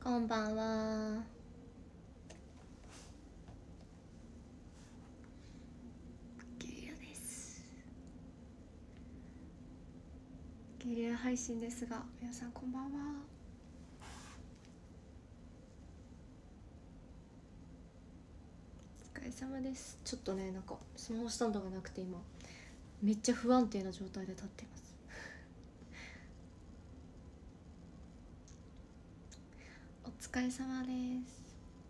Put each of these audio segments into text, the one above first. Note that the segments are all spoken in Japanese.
こんばんは。ゲリラです。ゲリラ配信ですが、皆さんこんばんは。お疲れ様です。ちょっとね、なんかスマホスタンドがなくて今めっちゃ不安定な状態で立っています。お疲れ様です。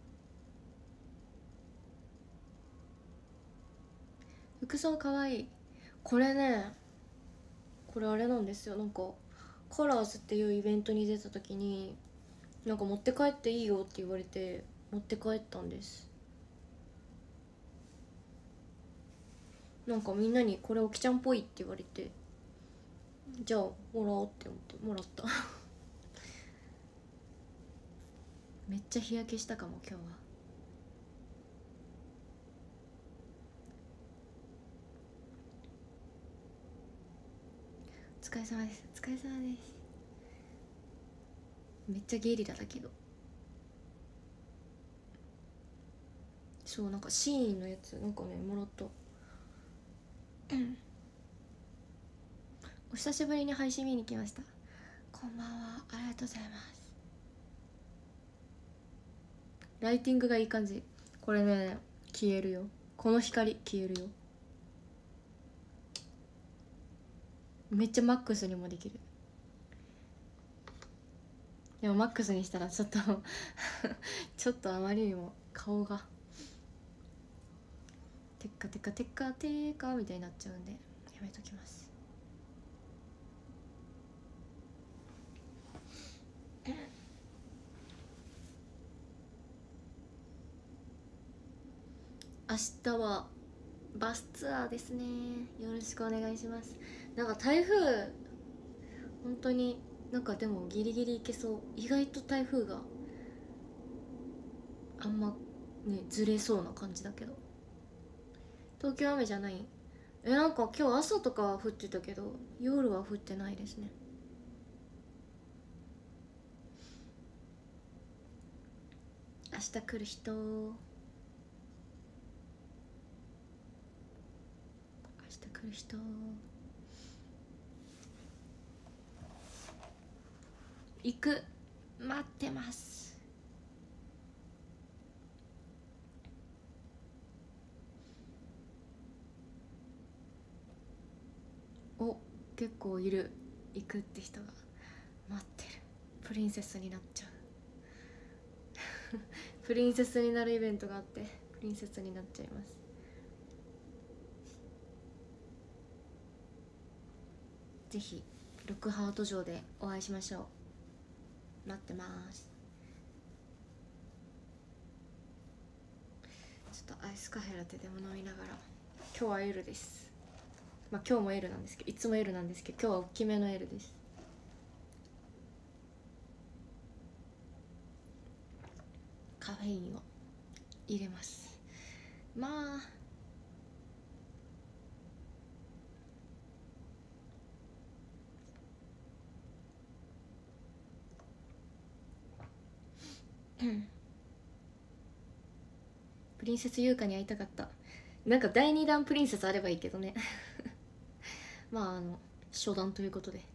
服装かわいい。これね、これあれなんですよ。なんかカラーズっていうイベントに出た時になんか持って帰っていいよって言われて持って帰ったんです。なんかみんなにこれおきちゃんっぽいって言われて、じゃあもらおうって思ってもらっためっちゃ日焼けしたかも今日は。お疲れ様です。お疲れ様です。めっちゃゲリラだけど、そうなんかシーンのやつなんかねもらった。お久しぶりに配信見に来ました。こんばんは、ありがとうございます。ライティングがいい感じ。これね消えるよ、この光消えるよ。めっちゃマックスにもできる。でもマックスにしたらちょっとちょっとあまりにも顔がテッカテカテッカテカみたいになっちゃうんでやめときます。明日はバスツアーですね。よろしくお願いします。なんか台風本当になんかでもギリギリいけそう。意外と台風があんまねずれそうな感じだけど。東京雨じゃない？なんか今日朝とかは降ってたけど夜は降ってないですね。明日来る人、明日来る人、行く、待ってます。お、結構いる。行くって人が待ってる。プリンセスになっちゃうプリンセスになるイベントがあってプリンセスになっちゃいます。ぜひロックハート城でお会いしましょう。待ってます。ちょっとアイスカフェラテでも飲みながら。今日はエールです。まあ今日もエールなんですけど、いつもエールなんですけど今日は大きめのエールです。カフェインを入れます。まあプリンセス優香に会いたかった。なんか第2弾プリンセスあればいいけどねまあ初段ということで。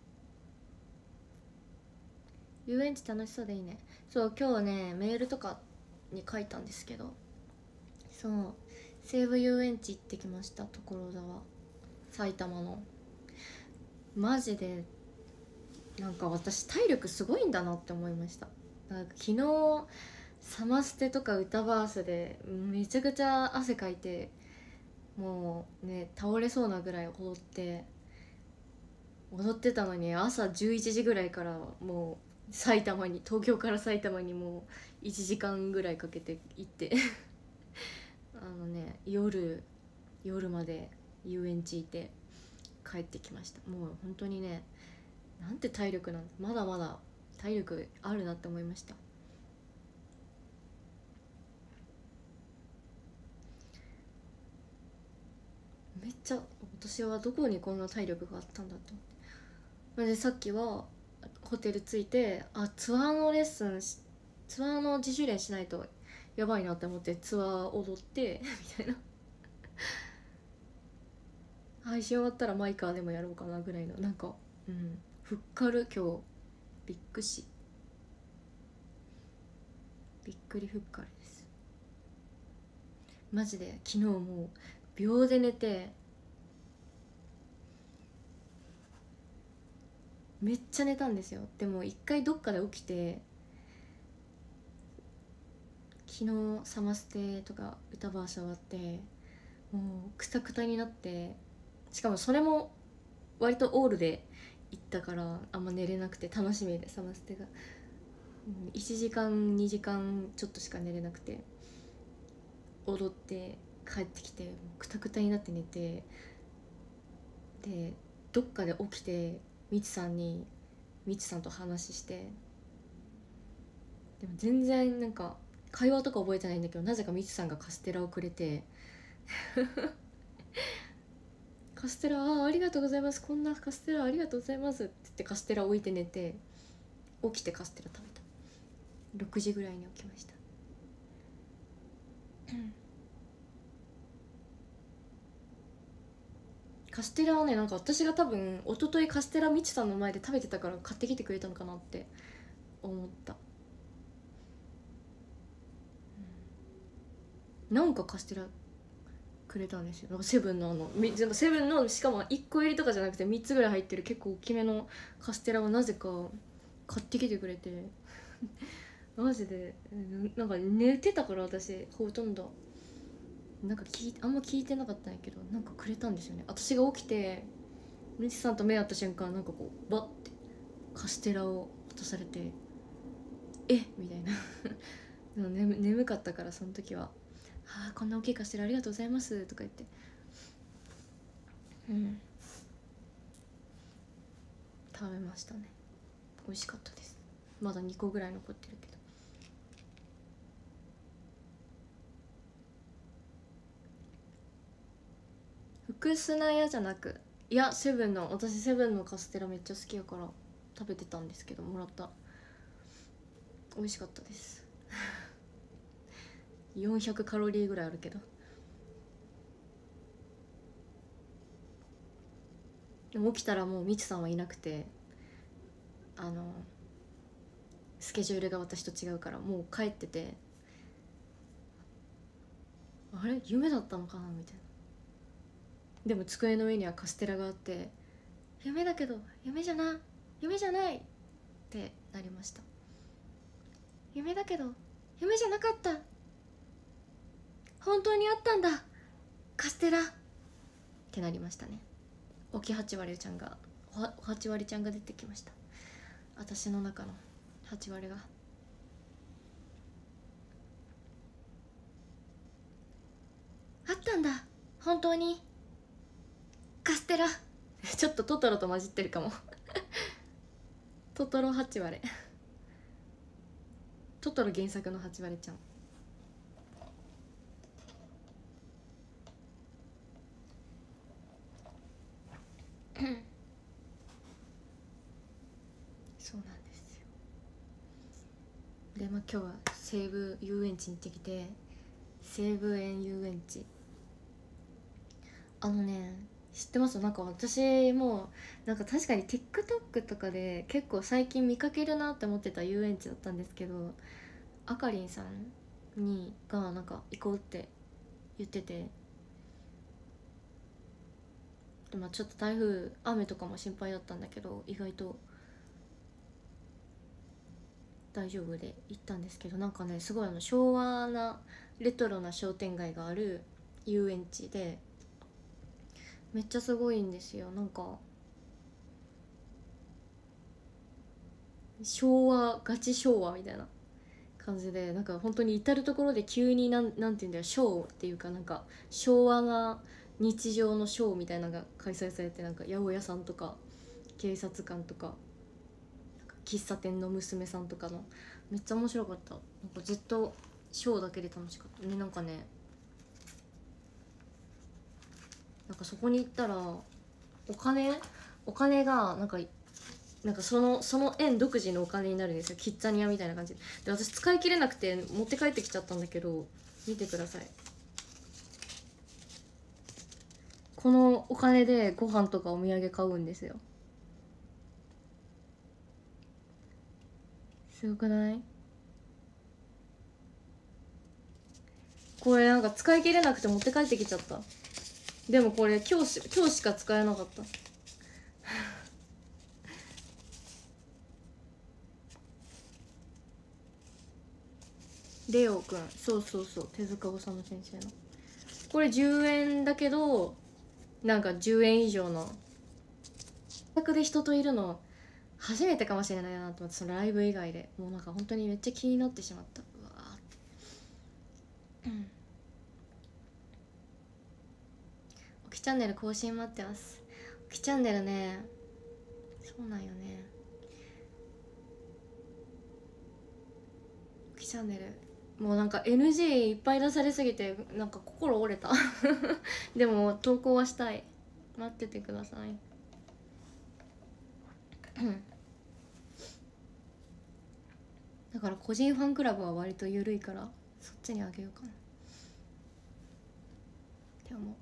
遊園地楽しそうでいいね。そう今日はねメールとかに書いたんですけど、そう西武遊園地行ってきました。所沢、埼玉の。マジでなんか私体力すごいんだなって思いました。なんか昨日サマステとか歌バースでめちゃくちゃ汗かいて、もうね倒れそうなぐらい踊ってたのに、朝11時ぐらいからもう東京から埼玉にもう1時間ぐらいかけて行って夜まで遊園地いて帰ってきました。もう本当にね、なんて体力なんだ、まだまだ体力あるなって思いました。めっちゃ私はどこにこんな体力があったんだと思って。でさっきはホテル着いて、ツアーのレッスンツアーの自主練しないとやばいなって思ってツアー踊ってみたいな配信終わったらマイカーでもやろうかなぐらいの、なんかふっかる今日。びっくしびっくりふっかるです。マジで昨日もう秒で寝て、めっちゃ寝たんですよ。でも一回どっかで起きて、昨日サマステとか歌バーシ終わってもうクタクタになって、しかもそれも割とオールで行ったからあんま寝れなくて、楽しみでサマステが1時間2時間ちょっとしか寝れなくて、踊って帰ってきてもうクタクタになって寝て、でどっかで起きてみちさんと話して、でも全然なんか会話とか覚えてないんだけど、なぜかみちさんがカステラをくれてカステラありがとうございます、こんなカステラありがとうございますって言ってカステラ置いて寝て、起きてカステラ食べた。6時ぐらいに起きましたカステラはね、なんか私が多分一昨日カステラみちさんの前で食べてたから買ってきてくれたのかなって思った。なんかカステラくれたんですよ。なんかセブンのセブンの、しかも1個入りとかじゃなくて3つぐらい入ってる結構大きめのカステラをなぜか買ってきてくれてマジでなんか寝てたから私ほとんどなんかあんま聞いてなかったんやけど、なんかくれたんですよね。私が起きてみちさんと目合った瞬間、なんかこうバッてカステラを渡されて、えみたいなでも眠かったからその時は「あこんな大きいカステラありがとうございます」とか言って食べましたね。美味しかったです。まだ2個ぐらい残ってるけど。福砂屋じゃなく、いやセブンの、私セブンのカステラめっちゃ好きやから食べてたんですけど、もらった。美味しかったです400カロリーぐらいあるけど。でも起きたらもうみちさんはいなくて、スケジュールが私と違うからもう帰ってて、あれ夢だったのかなみたいな。でも机の上にはカステラがあって、夢だけど夢じゃないってなりました。夢だけど夢じゃなかった、本当にあったんだカステラってなりましたね。おき8割ちゃんが8割ちゃんが出てきました。私の中の8割が。あったんだ本当にカステラちょっとトトロと混じってるかもトトロ8割トトロ原作の8割ちゃんそうなんですよ。で今日は西武遊園地に行ってきて、西武園遊園地知ってます？なんか私もなんか確かに TikTok とかで結構最近見かけるなって思ってた遊園地だったんですけど、あかりんさんがなんか行こうって言ってて、でちょっと台風雨とかも心配だったんだけど意外と大丈夫で行ったんですけど、なんかねすごい昭和なレトロな商店街がある遊園地でめっちゃすごいんですよ。なんかガチ昭和みたいな感じで、なんか本当に至る所で急になんて言うんだよ、ショーっていうかなんか昭和な日常のショーみたいなのが開催されて、なんか八百屋さんとか警察官とか喫茶店の娘さんとかのめっちゃ面白かった。なんかずっとショーだけで楽しかったね。なんかね、なんかそこに行ったらお金がなんかなんかその園独自のお金になるんですよ、キッザニアみたいな感じで。私使い切れなくて持って帰ってきちゃったんだけど、見てください。このお金でご飯とかお土産買うんですよ。すごくない？これなんか使い切れなくて持って帰ってきちゃった。でもこれ今日しか使えなかった。レオくん、そうそうそう、手塚治虫先生の。これ10円だけど、なんか10円以上の自宅で人といるの初めてかもしれないなと思って、そのライブ以外でもうなんか本当にめっちゃ気になってしまった。うわーって、おきチャンネル更新待ってます。おきチャンネルね、そうなんよね。おきチャンネルもうなんか NG いっぱい出されすぎてなんか心折れた。でも投稿はしたい。待っててください。だから個人ファンクラブは割と緩いからそっちにあげようかなって思う。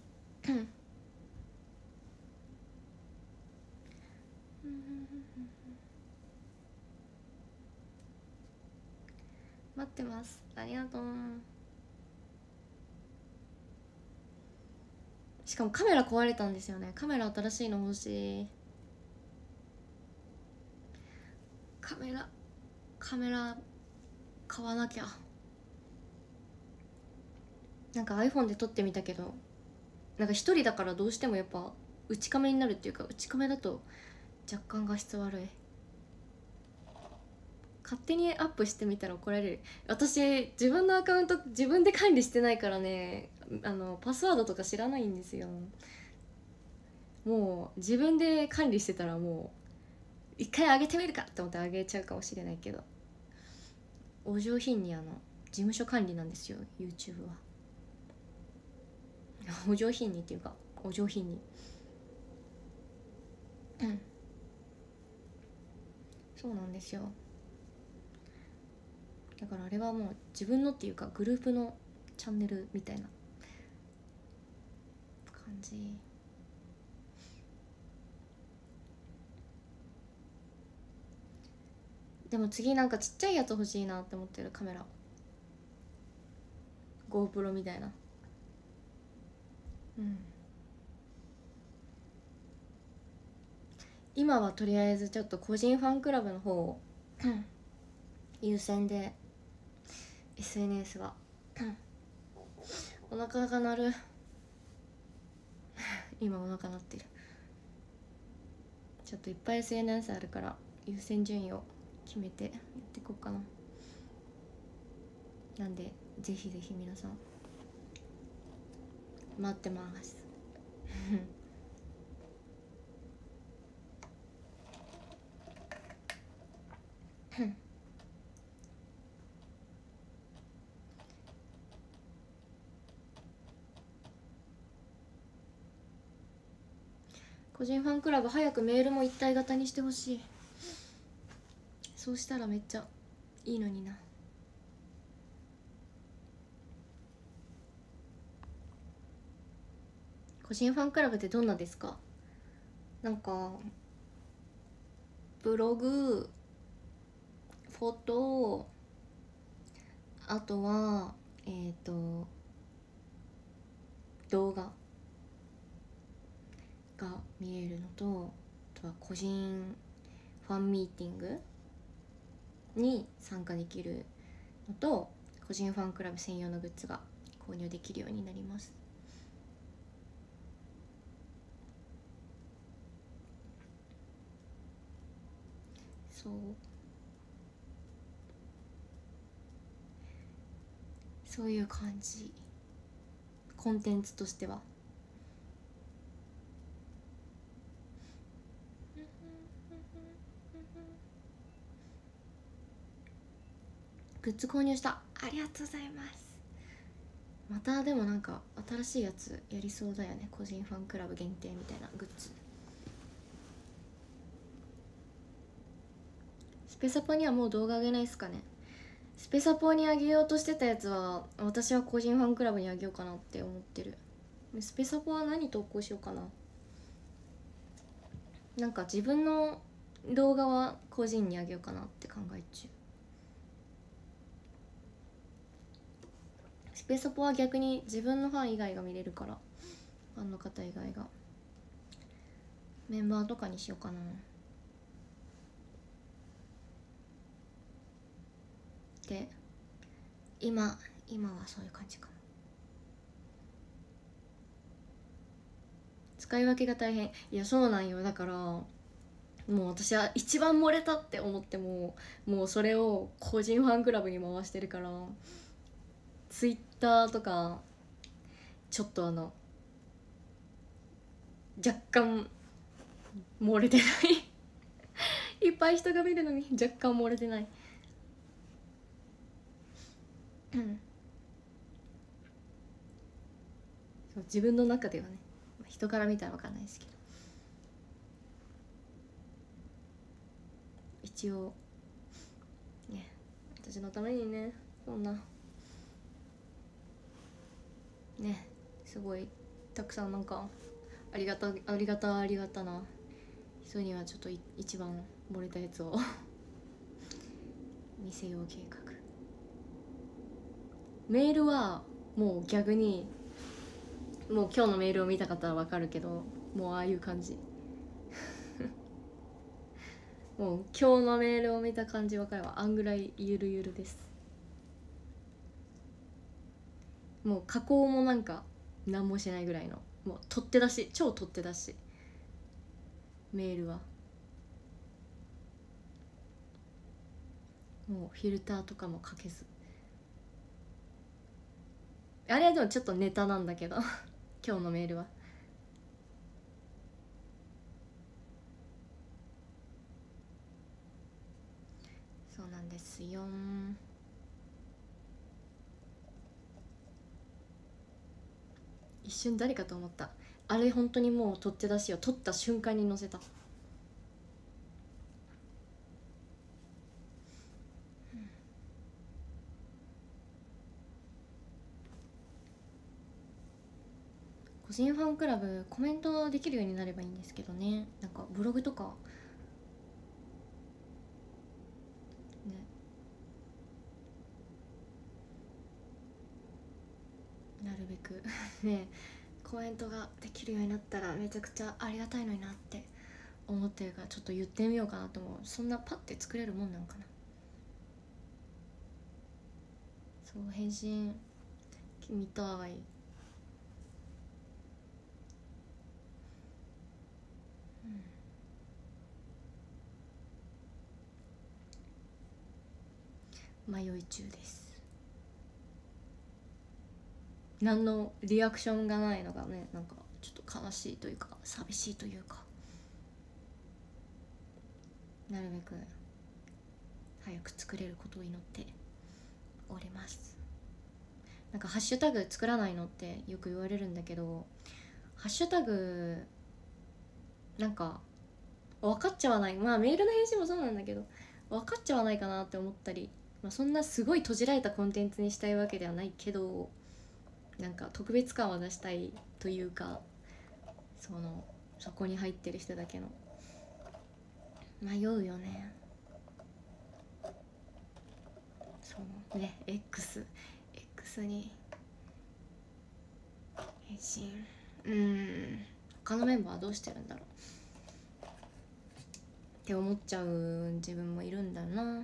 待ってます、ありがとう。しかもカメラ壊れたんですよね。カメラ新しいの欲しい。カメラ買わなきゃ。なんか iPhone で撮ってみたけど、なんか一人だからどうしてもやっぱ内カメになるっていうか、内カメだと若干画質悪い。勝手にアップしてみたら怒られる。私自分のアカウント自分で管理してないからね、パスワードとか知らないんですよ。もう自分で管理してたらもう一回上げてみるかって思って上げちゃうかもしれないけど、お上品に事務所管理なんですよ YouTube は。お上品にっていうかお上品に。そうなんですよ。だからあれはもう自分のっていうかグループのチャンネルみたいな感じ。でも次なんかちっちゃいやつ欲しいなって思ってる、カメラ GoPro みたいな。今はとりあえずちょっと個人ファンクラブの方を優先で、 SNS はお腹が鳴る。今お腹鳴ってる。ちょっといっぱい SNS あるから優先順位を決めてやっていこうかな。なんでぜひぜひ皆さん待ってます個人ファンクラブ早くメールも一体型にしてほしい。そうしたらめっちゃいいのにな。個人ファンクラブってどんなですか？なんかブログ、フォト、あとは動画が見えるのと、あとは個人ファンミーティングに参加できるのと、個人ファンクラブ専用のグッズが購入できるようになります。そういう感じ、コンテンツとしては。グッズ購入した、ありがとうございます。またでもなんか新しいやつやりそうだよね、個人ファンクラブ限定みたいなグッズ。 ペサポにはもう動画上げないっすかね。スペサポにあげようとしてたやつは私は個人ファンクラブにあげようかなって思ってる。スペサポは何投稿しようかな。なんか自分の動画は個人にあげようかなって考え中。スペサポは逆に自分のファン以外が見れるから、ファンの方以外がメンバーとかにしようかな。で今はそういう感じかな。使い分けが大変。いやそうなんよ。だからもう私は一番漏れたって思ってももうそれを個人ファンクラブに回してるから、ツイッターとかちょっと若干漏れてないいっぱい人が見るのに若干漏れてないそう自分の中ではね、人から見たら分かんないですけど、一応ね私のためにねそんなねすごいたくさんなんかありがたな人にはちょっと一番漏れたやつを見せよう計画。メールはもう逆にもう今日のメールを見た方は分かるけど、もうああいう感じもう今日のメールを見た感じ分かればあんぐらいゆるゆるです。もう加工もなんか何もしないぐらいの、もう取って出し、超取って出し。メールはもうフィルターとかもかけず、あれはでもちょっとネタなんだけど今日のメールはそうなんですよ。一瞬誰かと思った。あれ本当にもう取って出しを取った瞬間に載せた。個人ファンクラブコメントできるようになればいいんですけどね。なんかブログとかね、なるべくねコメントができるようになったらめちゃくちゃありがたいのになって思ってるから、ちょっと言ってみようかなと思う。そんなパッて作れるもんなんかな。そう返信見たい。迷い中です。何のリアクションがないのがね、なんかちょっと悲しいというか寂しいというか、なるべく早く作れることを祈っております。なんかハッシュタグ作らないのってよく言われるんだけど、ハッシュタグなんか分かっちゃわない、まあメールの返信もそうなんだけど分かっちゃわないかなって思ったり、まあ、そんなすごい閉じられたコンテンツにしたいわけではないけど、なんか特別感を出したいというか、そこに入ってる人だけの迷うよね。そうね、X に返信、他のメンバーはどうしてるんだろうって思っちゃう自分もいるんだな。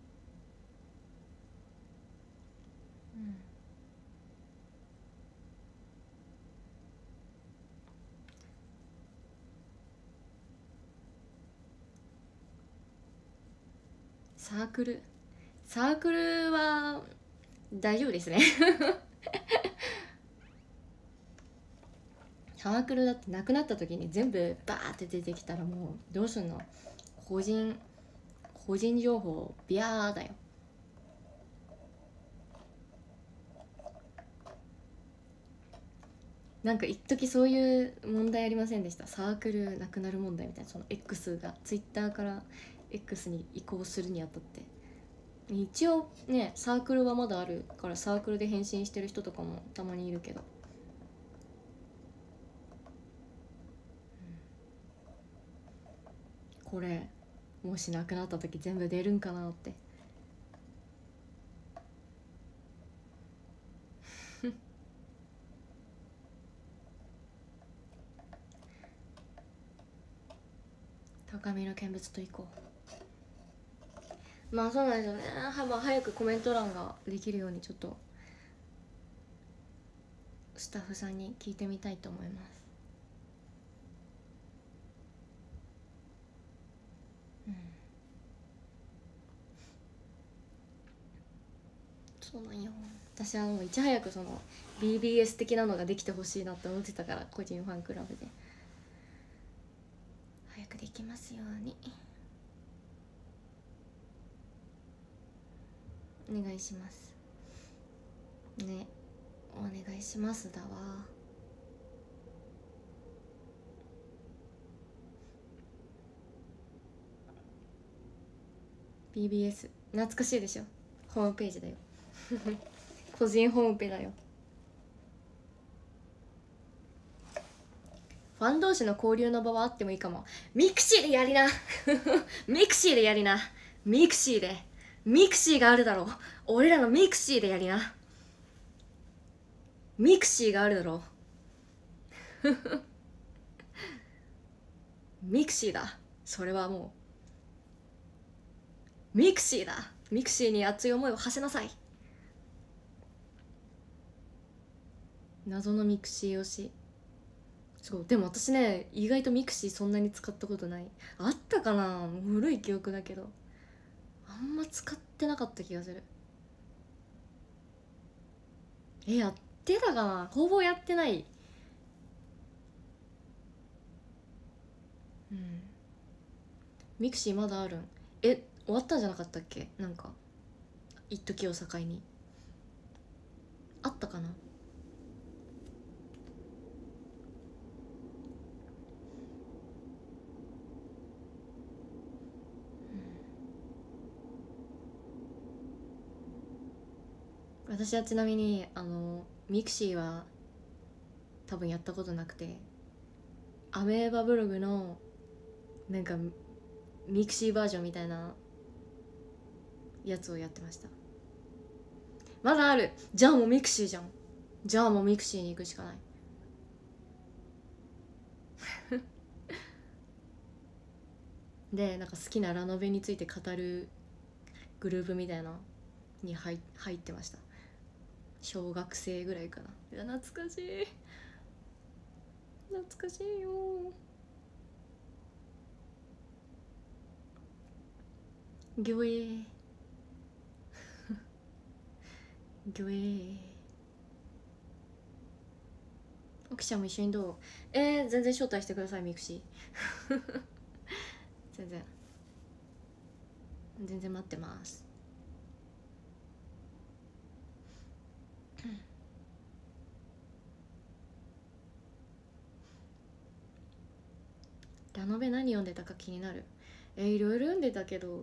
サークルは大丈夫ですねサークルだってなくなった時に全部バーって出てきたらもうどうすんの。個人情報ビャーだよ。なんか一時そういう問題ありませんでした？サークルなくなる問題みたいな。その X が Twitter から X に移行するにあたって。一応ねサークルはまだあるから、サークルで返信してる人とかもたまにいるけど、これもしなくなった時全部出るんかなって高みの見物と行こう。まあそうなんですよね。まあ、早くコメント欄ができるようにちょっとスタッフさんに聞いてみたいと思います。そうなんよ。私はもういち早くその BBS 的なのができてほしいなって思ってたから、個人ファンクラブで早くできますようにお願いしますね。お願いしますだわ。BBS 懐かしいでしょ。ホームページだよ個人ホームペだよ。ファン同士の交流の場はあってもいいかも。ミクシーでやりなミクシーでやりな。ミクシーで、ミクシーがあるだろう。俺らのミクシーでやりな。ミクシーがあるだろうミクシーだ。それはもうミクシーだ。ミクシーに熱い思いを馳せなさい。謎のミクシー推し。そうでも私ね、意外とミクシーそんなに使ったことない。あったかな、もう古い記憶だけどあんま使ってなかった気がする。やってたかな。ほぼやってない。うん。ミクシーまだあるん？終わったんじゃなかったっけ。なんか一時を境にあったかな。私はちなみにミクシーは多分やったことなくて、アメーバブログのなんかミクシーバージョンみたいなやつをやってました。まだある。じゃあもうミクシーじゃん。じゃあもうミクシーに行くしかないで、なんか好きなラノベについて語るグループみたいなに入ってました。小学生ぐらいかな。いや懐かしい、懐かしいよ。ギョエーギョエー。奥ちゃんも一緒にどう？全然招待してくださいミクシー全然全然待ってますラノベ何読んでたか気になる。いろいろ読んでたけど、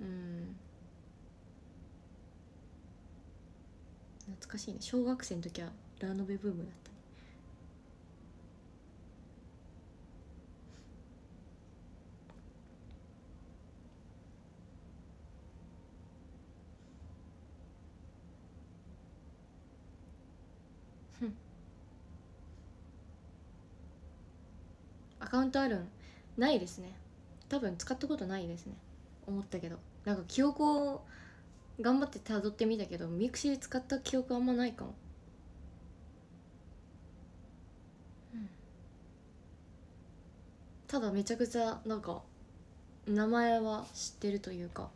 懐かしいね。小学生の時はラノベブームだったね。アカウントあるん？ないですね。多分使ったことないですね。思ったけど、なんか記憶を頑張って辿ってみたけど、ミクシー使った記憶あんまないかも。ただめちゃくちゃなんか名前は知ってるというか、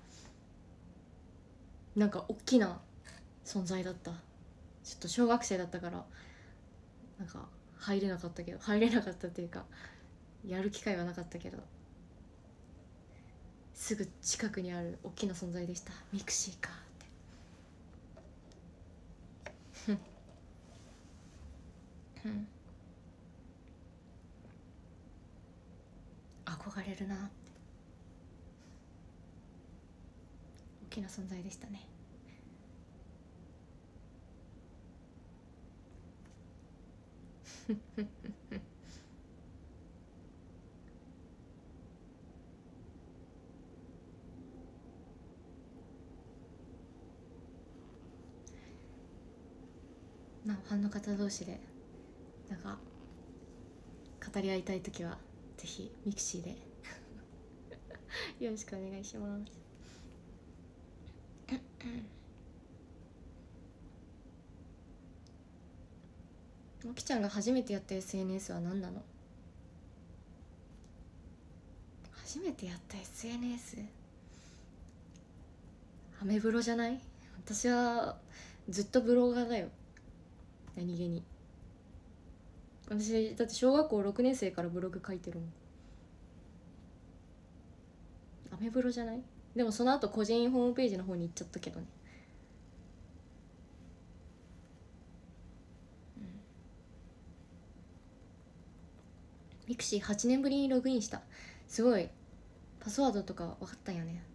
なんか大きな存在だった。ちょっと小学生だったからなんか入れなかったけど、入れなかったっていうかやる機会はなかったけど、すぐ近くにある大きな存在でした。ミクシーかって憧れるなって。 きな存在でしたね。まあファンの方同士でなんか語り合いたいときはぜひミクシーでよろしくお願いします。もきちゃんが初めてやった SNS は何なの？初めてやった SNS？ アメブロじゃない？私はずっとブロガーだよ、何気に。私だって小学校6年生からブログ書いてるもん。アメブロじゃない？でもその後個人ホームページの方に行っちゃったけどね。ミクシー8年ぶりにログインした。すごい。パスワードとか分かったんよね。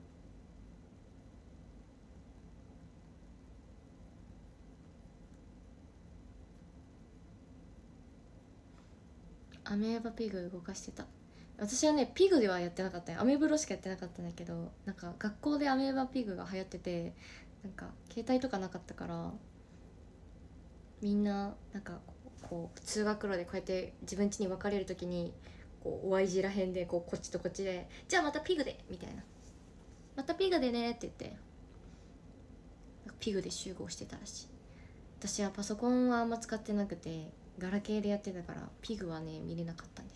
アメーバピグ動かしてた。私はねピグではやってなかったよ。アメブロしかやってなかったんだけど、なんか学校でアメーバピグが流行ってて、なんか携帯とかなかったからみんななんかこう通学路でこうやって自分家に別れる時にこう Y 字らへんでこっちとこっちでじゃあまたピグでみたいな、またピグでねって言ってピグで集合してたらしい。私はパソコンはあんま使ってなくてガラケーでやってたからピグはね見れなかったんです。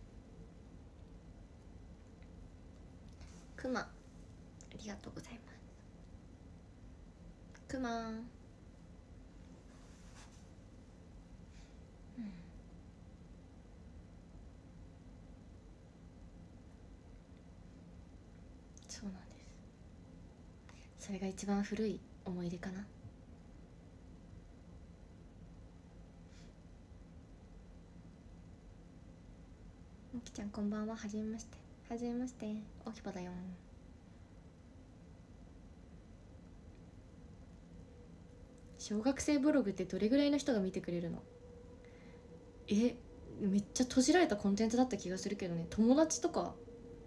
クマありがとうございます。クマー、そうなんです。それが一番古い思い出かな。みきちゃんこんばんは。はじめまして。はじめまして。おきぱだよ。小学生ブログってどれぐらいの人が見てくれるの？めっちゃ閉じられたコンテンツだった気がするけどね。友達とか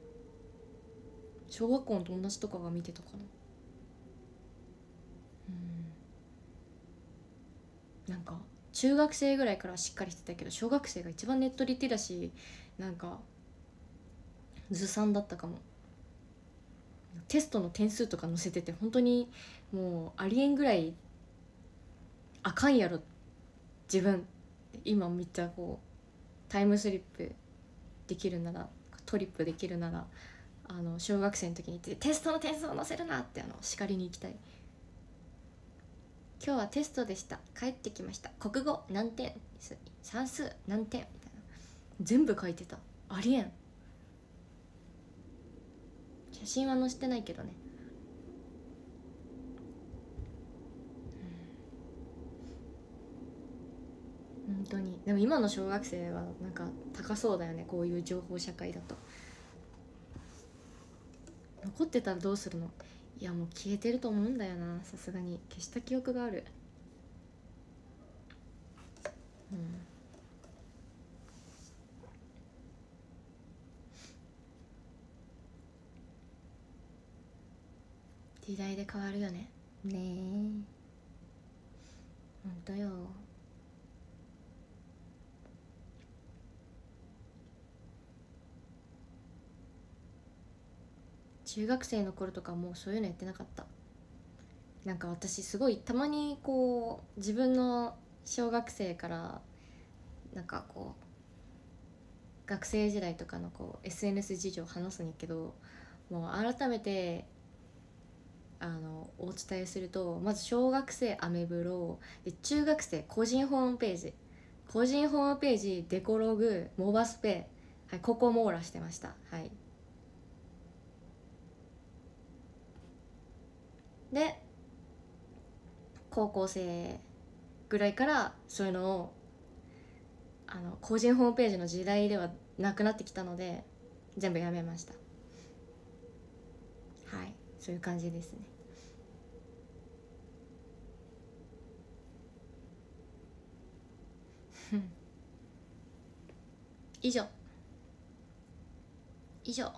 小学校の友達とかが見てたかな。なんか中学生ぐらいからしっかりしてたけど小学生が一番ネットリテラシーなんかずさんだったかも。テストの点数とか載せてて本当にもうありえんぐらいあかんやろ自分。今めっちゃこうタイムスリップできるならトリップできるなら小学生の時にテストの点数を載せるなって叱りに行きたい。今日はテストでした、帰ってきました、国語何点、算数何点みたいな全部書いてた。ありえん。写真は載せてないけどね。本当に。でも今の小学生はなんか高そうだよね、こういう情報社会だと。残ってたらどうするの？いやもう消えてると思うんだよな、さすがに消した記憶がある。時代で変わるよね。ねえほんとよ。中学生の頃とかもうそういうのやってなかった。なんか私すごいたまにこう自分の小学生からなんかこう学生時代とかのこう SNS 事情を話すんやけど、もう改めてお伝えすると、まず小学生アメブロで、中学生個人ホームページ、個人ホームページデコログモバスペ、はい、ここ網羅してました。はい。で高校生ぐらいからそういうのを個人ホームページの時代ではなくなってきたので全部やめました。はい、 そういう感じですね。以上以上。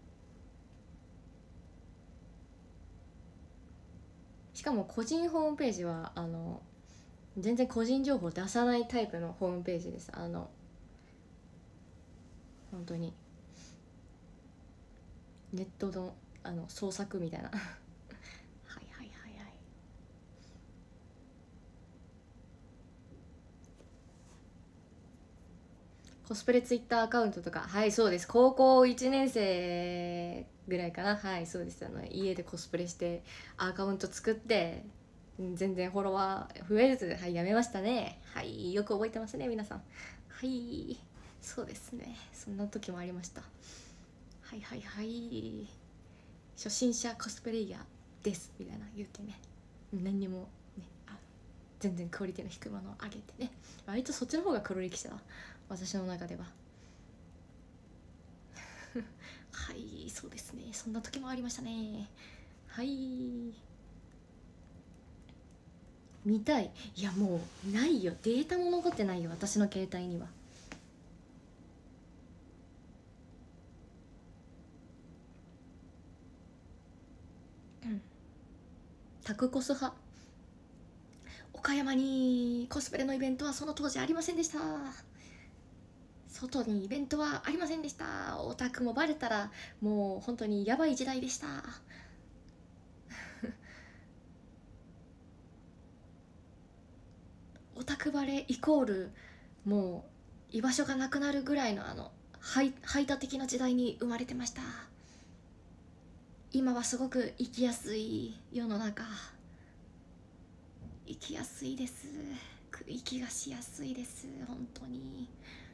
しかも個人ホームページは全然個人情報出さないタイプのホームページです。本当にネットの創作みたいなはいはいはいはい。コスプレツイッターアカウントとか、はいそうです、高校1年生ぐらいかな、はいそうです。家でコスプレしてアカウント作って、全然フォロワー増えず、はいやめましたね。はいよく覚えてますね皆さん。はいそうですね、そんな時もありました。はいはいはい、初心者コスプレイヤーですみたいな言ってね、何にもね、全然クオリティの低いものを上げてね、割とそっちの方が黒歴史だ私の中でははいそうですね、そんな時もありましたね。はい見たい。いやもうないよ、データも残ってないよ私の携帯には。タクコス派。岡山にコスプレのイベントはその当時ありませんでした。外にイベントはありませんでした。オタクもバレたらもう本当にやばい時代でした。オタクバレイコールもう居場所がなくなるぐらいの排他的な時代に生まれてました。今はすごく生きやすい世の中、生きやすいです。息がしやすいです。本当に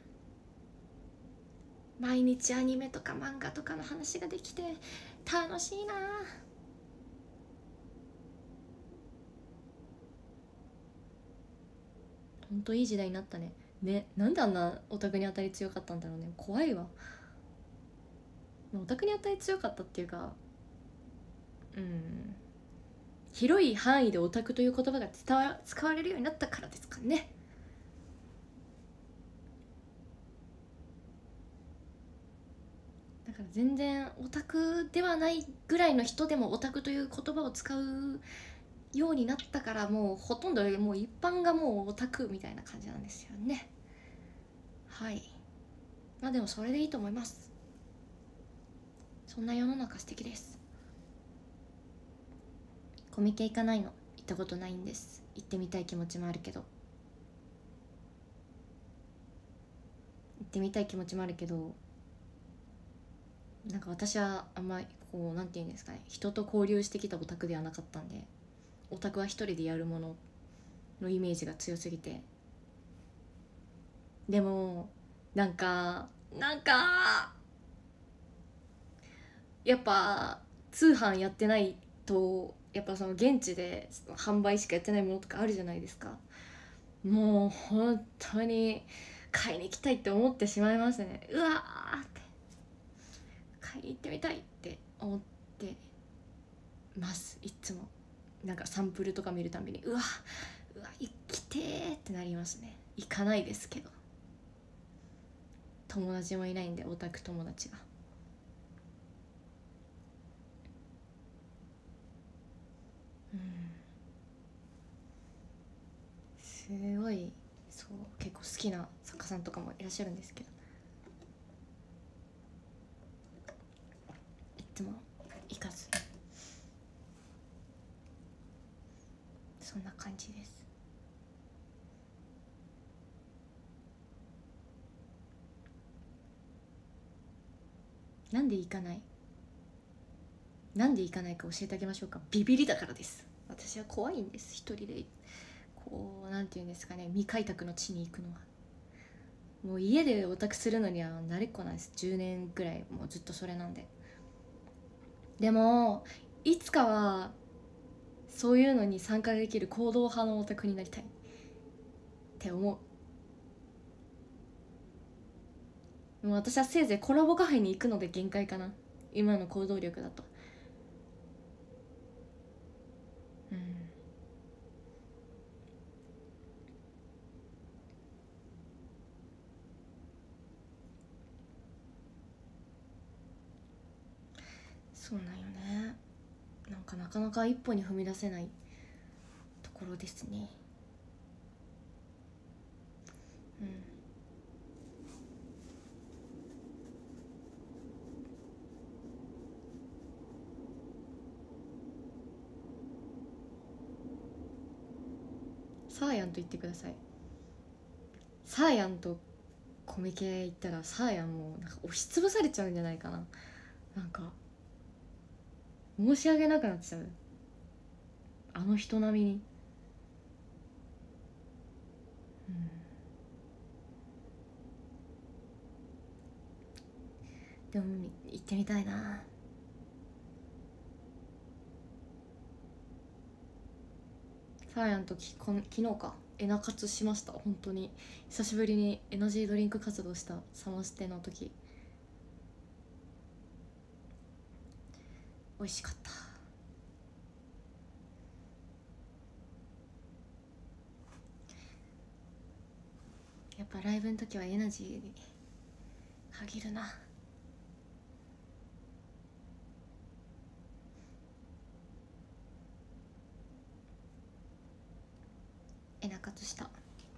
毎日アニメとか漫画とかの話ができて楽しいな。本当いい時代になったね。なんであんなオタクに当たり強かったんだろうね。怖いわ。オタクに当たり強かったっていうか、広い範囲でオタクという言葉が使われるようになったからですかね。だから全然オタクではないぐらいの人でもオタクという言葉を使うようになったから、もうほとんどもう一般がもうオタクみたいな感じなんですよね。はい、まあでもそれでいいと思います。そんな世の中素敵です。コミケ行かないの？行ったことないんです。行ってみたい気持ちもあるけど、なんか私はあんまりこうなんていうんですかね、人と交流してきたオタクではなかったんで、オタクは一人でやるもののイメージが強すぎて。でもなんかやっぱ通販やってないと、やっぱその現地で販売しかやってないものとかあるじゃないですか。もう本当に買いに行きたいって思ってしまいますね。うわーって買いに行ってみたいって思ってます。いつもなんかサンプルとか見るたびにうわ行きてーってなりますね。行かないですけど、友達もいないんで、オタク友達が。すごいそう結構好きな作家さんとかもいらっしゃるんですけど、いつも行かず、そんな感じです。なんで行かないか教えてあげましょうか。ビビりだからです。私は怖いんです、一人でこうなんていうんですかね、未開拓の地に行くのは。もう家でオタクするのには慣れっこなんです。10年ぐらいもうずっとそれなんで。でもいつかはそういうのに参加できる行動派のオタクになりたいって思う。もう私はせいぜいコラボカフェに行くので限界かな、今の行動力だと。 そうなんよね。なんかなかなか一歩に踏み出せないところですね。うん。サーヤンと言ってください。サーヤンとコミケ行ったらサーヤンもなんか押しつぶされちゃうんじゃないかな。なんか申し訳なくなっちゃう、あの人並みに。うん、でも行ってみたいな。サーヤンと昨日かエナ活しました。本当に久しぶりにエナジードリンク活動した。サマステの時美味しかった。やっぱライブの時はエナジーに限るな。エナ活した。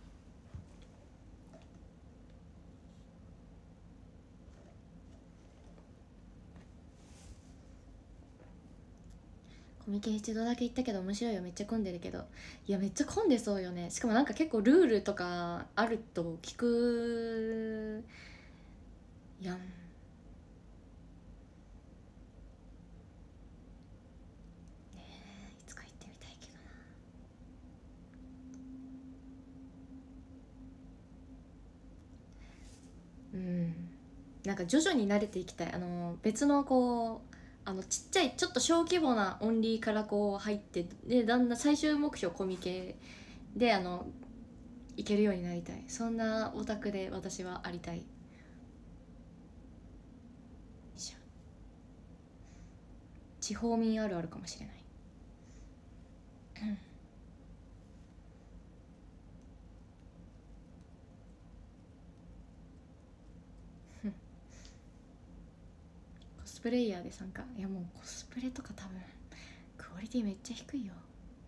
コミケ一度だけ行ったけど面白いよ。めっちゃ混んでるけど。いやめっちゃ混んでそうよね。しかもなんか結構ルールとかあると聞くやん。ねえ、いつか行ってみたいけどな。うん、なんか徐々に慣れていきたい。別のこうちっちゃいちょっと小規模なオンリーからこう入って、でだんだん最終目標コミケでいけるようになりたい。そんなオタクで私はありたい。地方民あるあるかもしれない。コスプレイヤーで参加。いやもうコスプレとか多分クオリティめっちゃ低いよ。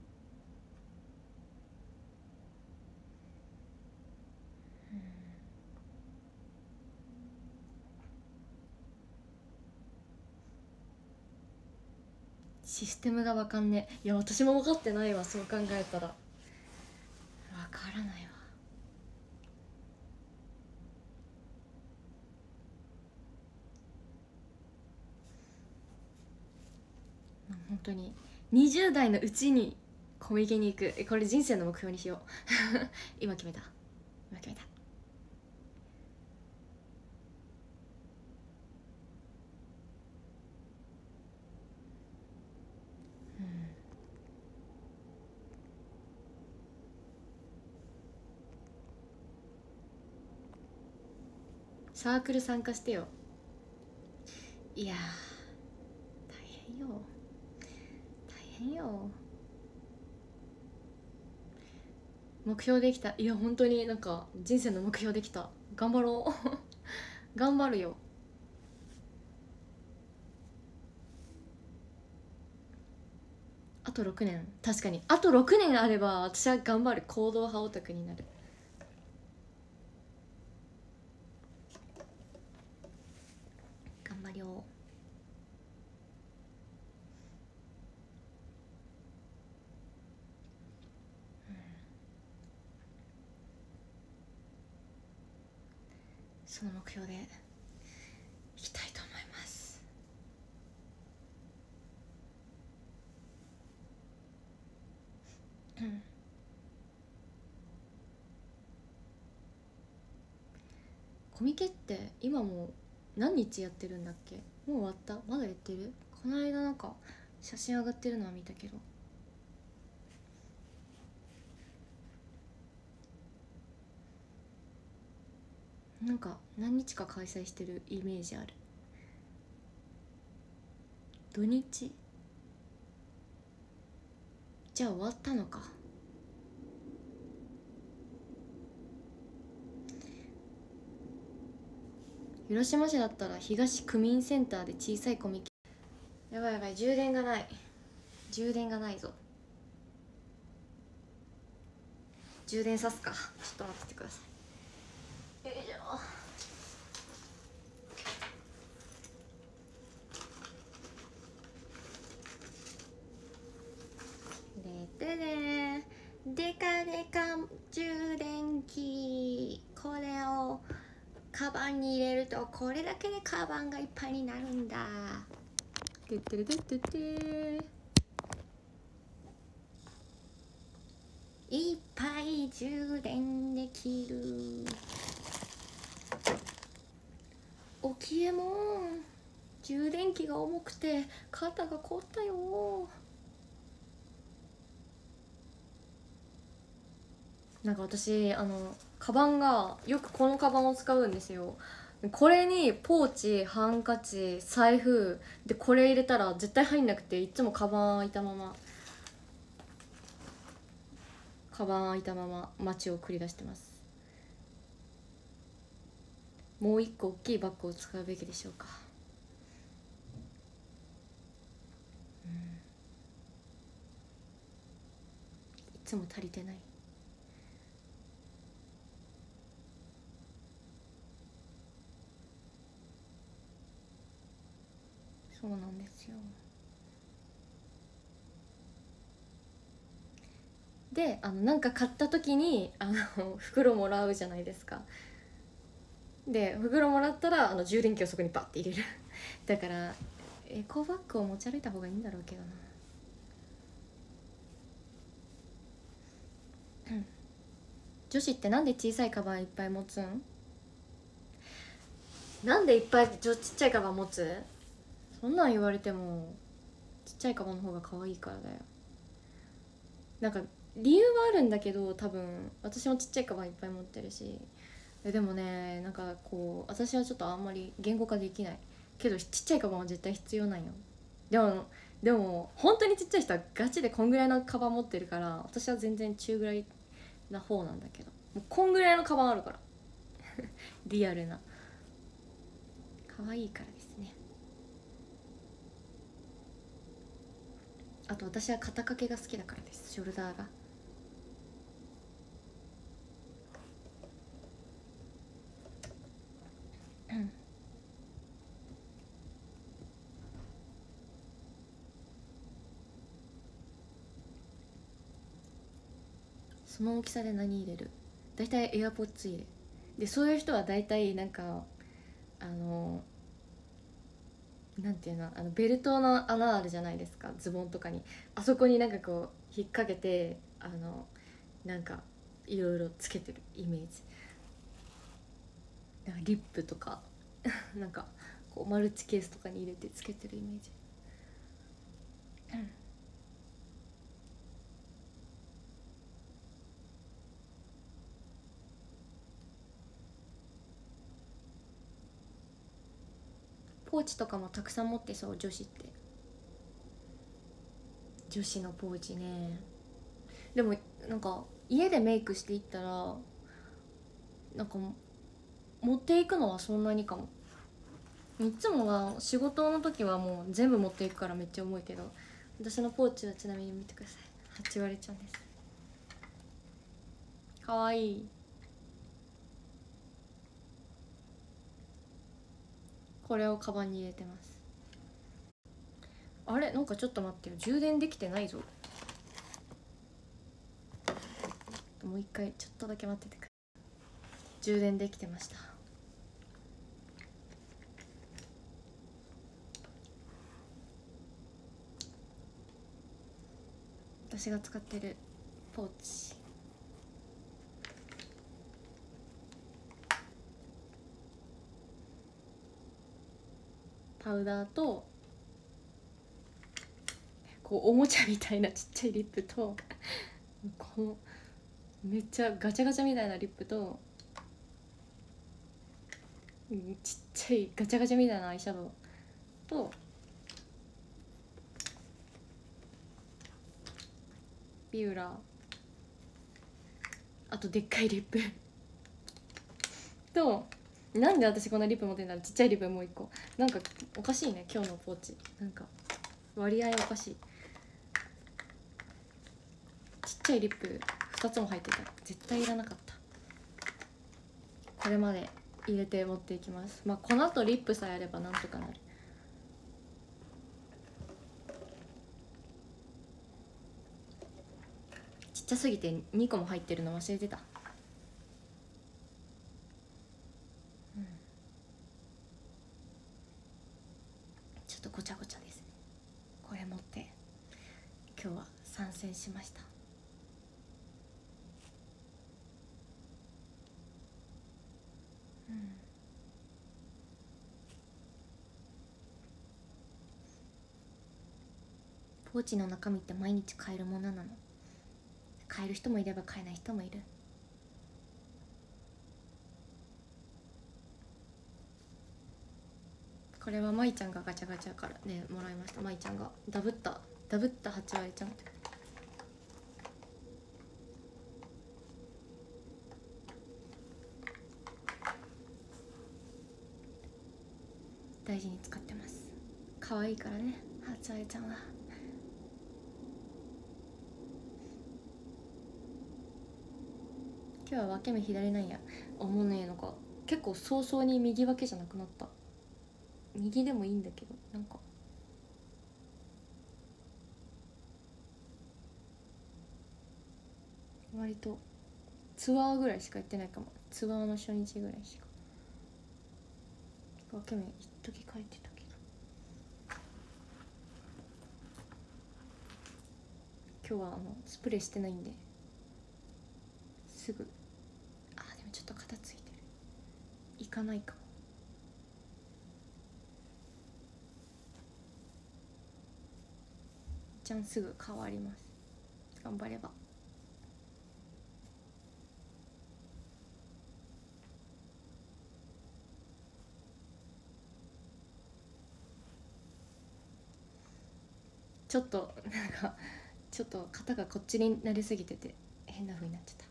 システムが分かんねえ。いや私も分かってないわ、そう考えたら。分からないわ。本当に20代のうちにコミケに行く。これ人生の目標にしよう。今決めた。今決めた。うん、サークル参加してよ。いや大変よ、大変よ。目標できた。いや本当になんか人生の目標できた。頑張ろう。頑張るよ。あと6年。確かにあと6年あれば私は頑張る。行動派オタクになる。頑張りよう。その目標でいきたいと思います。うん。コミケって今も何日やってるんだっけ。もう終わった？まだやってる？この間なんか写真上がってるのは見たけど。なんか何日か開催してるイメージある。土日じゃあ終わったのか。広島市だったら東区民センターで小さいコミケ。いやばいやばい、充電がない、充電がないぞ。充電さすか、ちょっと待っててください。よいしょ。でね、デカデカ充電器、これをカバンに入れるとこれだけでカバンがいっぱいになるんだ。てってれてってって、いっぱい充電できる。おきえもん、充電器が重くて肩が凝ったよ。なんか私カバンがよくこのカバンを使うんですよ。これにポーチ、ハンカチ、財布でこれ入れたら絶対入んなくて、いつもカバン開いたまま街を繰り出してます。もう一個大きいバッグを使うべきでしょうか。いつも足りてない。そうなんですよ。でなんか買った時に袋もらうじゃないですか。で袋もらったら充電器をそこにバッて入れるだからエコバッグを持ち歩いた方がいいんだろうけどな。女子ってなんで小さいカバンいっぱい持つん？なんでいっぱいちっちゃいカバン持つ？そんなん言われてもちっちゃいカバンの方が可愛いからだよ。なんか理由はあるんだけど、多分私もちっちゃいカバンいっぱい持ってるし、でもね、なんかこう私はちょっとあんまり言語化できないけど、ちっちゃいカバンは絶対必要なんよ。でも本当にちっちゃい人はガチでこんぐらいのカバン持ってるから、私は全然中ぐらいな方なんだけど、もうこんぐらいのカバンあるからリアルな、可愛いからですね。あと私は肩掛けが好きだからです。ショルダーが。その大きさで何入れる？だいたいエアポッツ入れで、そういう人はだいたいなんかなんていうの、ベルトの穴あるじゃないですか、ズボンとかに。あそこになんかこう引っ掛けてなんかいろいろつけてるイメージ。なんかリップとかなんかこうマルチケースとかに入れてつけてるイメージ。ポーチとかもたくさん持ってそう、女子って。女子のポーチね。でもなんか家でメイクしていったらなんか持っていくのはそんなにかも。いつもは仕事の時はもう全部持っていくからめっちゃ重いけど、私のポーチはちなみに見てください、8割ちゃんです。かわいい。これをカバンに入れてます。あれ、なんかちょっと待ってよ、充電できてないぞ。もう一回ちょっとだけ待っててくれ。充電できてました。私が使ってるポーチ、パウダーとこうおもちゃみたいなちっちゃいリップとこのめっちゃガチャガチャみたいなリップと、ちっちゃいガチャガチャみたいなアイシャドウとビューラー、あとでっかいリップと、なんで私こんなリップ持ってんだろう。ちっちゃいリップもう一個。なんかおかしいね今日のポーチ。なんか割合おかしい。ちっちゃいリップ2つも入ってた。絶対いらなかった。これまで入れて持っていきます。まあこの後リップさえあればなんとかなる。ちっちゃすぎて2個も入ってるの忘れてた。ちょっとごちゃごちゃですね。これ持って今日は参戦しました。ポーチの中身って毎日買えるものなの。買える人もいれば買えない人もいる。これはまいちゃんがガチャガチャからねもらいました。まいちゃんがダブった8割ちゃん。大事に使ってます。可愛いからね、8割ちゃんは。今日は分け目左なんや。もうね、なんか結構早々に右分けじゃなくなった。右でもいいんだけど、なんか割とツアーぐらいしか行ってないかも。ツアーの初日ぐらいしか。分け目一時書いてたけど、今日はスプレーしてないんですぐ。あ、でもちょっと肩ついてる。いかないかも。じゃん、すぐ変わります。頑張れば。ちょっとなんかちょっと肩がこっちになりすぎてて変な風になっちゃった。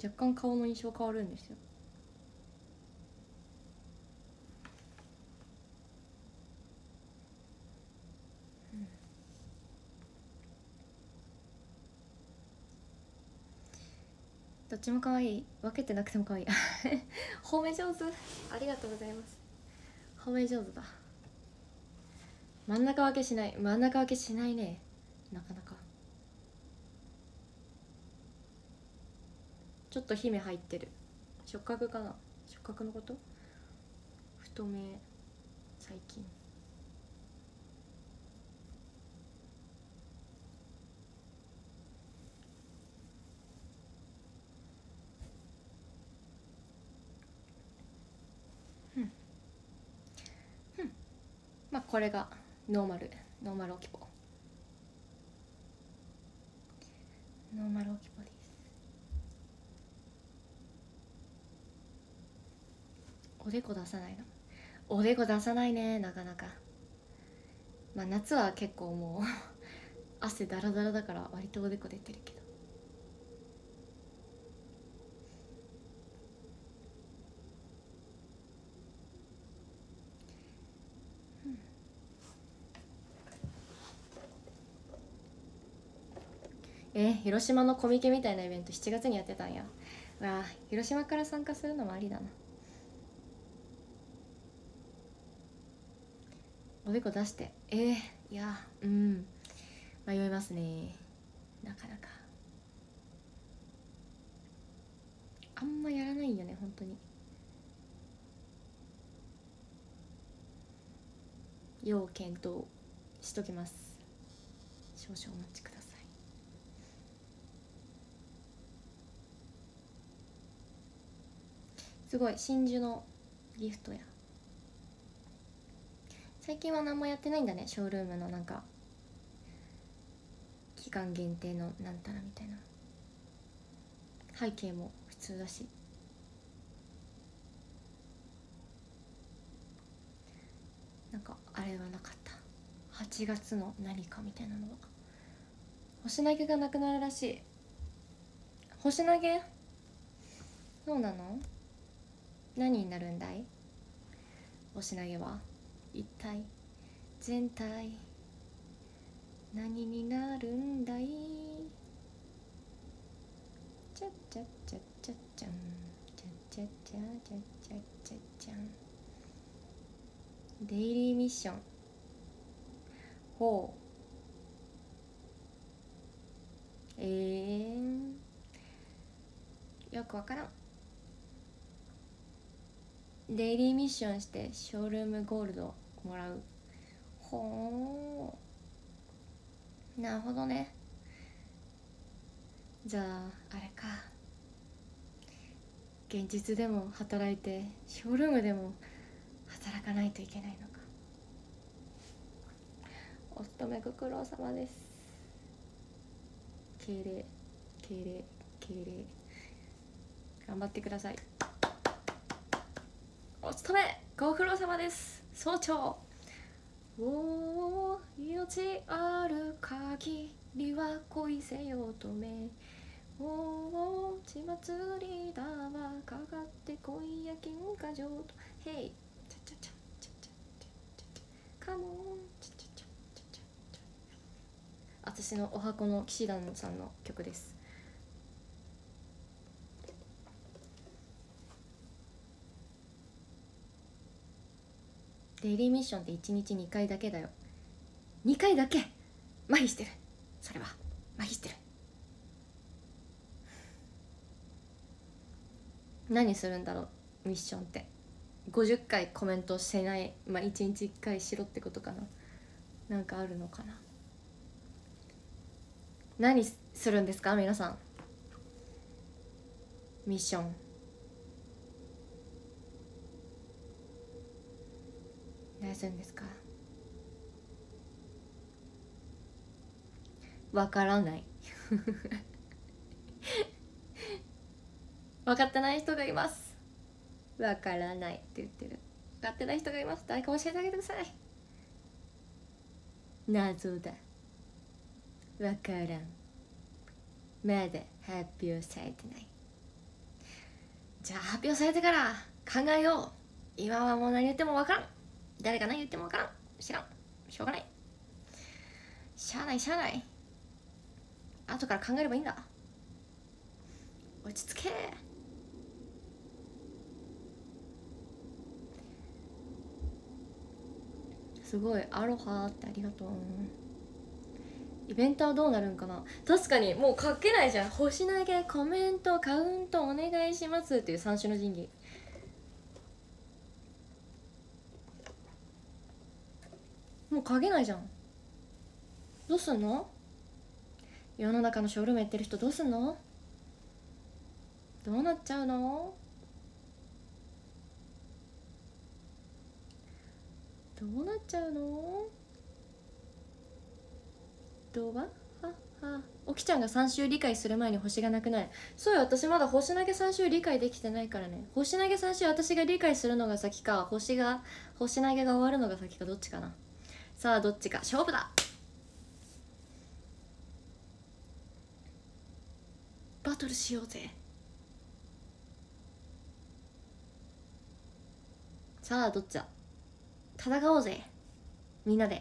若干顔の印象変わるんですよ。どっちも可愛い。分けてなくても可愛い。褒め上手。ありがとうございます。褒め上手だ。真ん中分けしない。真ん中分けしないね、なかなか。ちょっと姫入ってる。触覚かな。触覚のこと。太め最近。まあこれがノーマルオキポ。ノーマルオキポです。おでこ出さないの。おでこ出さないね、なかなか。まあ夏は結構もう汗だらだらだから割とおでこ出てるけど。広島のコミケみたいなイベント7月にやってたんや。わあ、広島から参加するのもありだな。おでこ出して、いや、迷いますね、なかなか。あんまやらないよね、本当に。要検討しときます。少々お待ちください。すごい真珠のギフトや。最近は何もやってないんだね、ショールームのなんか期間限定のなんたらみたいな。背景も普通だし。なんかあれはなかった。8月の何かみたいなのは。星投げがなくなるらしい。星投げ、そうなの。何になるんだい、星投げは。 一体全体何になるんだい。チャッチャッチャッチャッチャンチャッチャッチャッチャッチャッチャッチャン。デイリーミッション。ほう。よくわからん。デイリーミッションしてショールームゴールドもらう。ほう、なるほどね。じゃああれか、現実でも働いてショールームでも働かないといけないのか。お勤めご苦労様です。敬礼敬礼敬礼。頑張ってください。お勤めご苦労様です。総長。おお、命ある限りは恋せよ乙女。おお、血祭りだわ、かかってこいや金貨城と。ヘイチャチャチャチャチャチャチャカモンチャチャチャチャチャチャ。私のお箱の騎士団さんの曲です。デイリーミッションって1日2回だけだよ。2回だけ。麻痺してる。それは麻痺してる。何するんだろうミッションって。50回コメントしてない、まあ1日1回しろってことかな。なんかあるのかな。何するんですか皆さん。ミッション何するんですか。わからない分かってない人がいます。わからないって言ってる。分かってない人がいます。誰か教えてあげてください。謎だ。わからん。まだ発表されてない。じゃあ発表されてから考えよう。今はもう何言ってもわからん。誰が何言ってもわからん。知らん。しょうがない。しゃあないしゃあない。後から考えればいいんだ。落ち着け。すごいアロハってありがとう。イベントはどうなるんかな。確かにもう書けないじゃん。星投げコメントカウントお願いしますっていう三種の神器。もう書けないじゃん。どうすんの。世の中のショールームやってる人どうすんの。どうなっちゃうの。どうなっちゃうの。どうははおきちゃんが3週理解する前に星がなくなる。そうよ、私まだ星投げ3週理解できてないからね。星投げ3週私が理解するのが先か、星投げが終わるのが先か、どっちかな。さあどっちか勝負だ。バトルしようぜ。さあどっちだ。戦おうぜみんなで。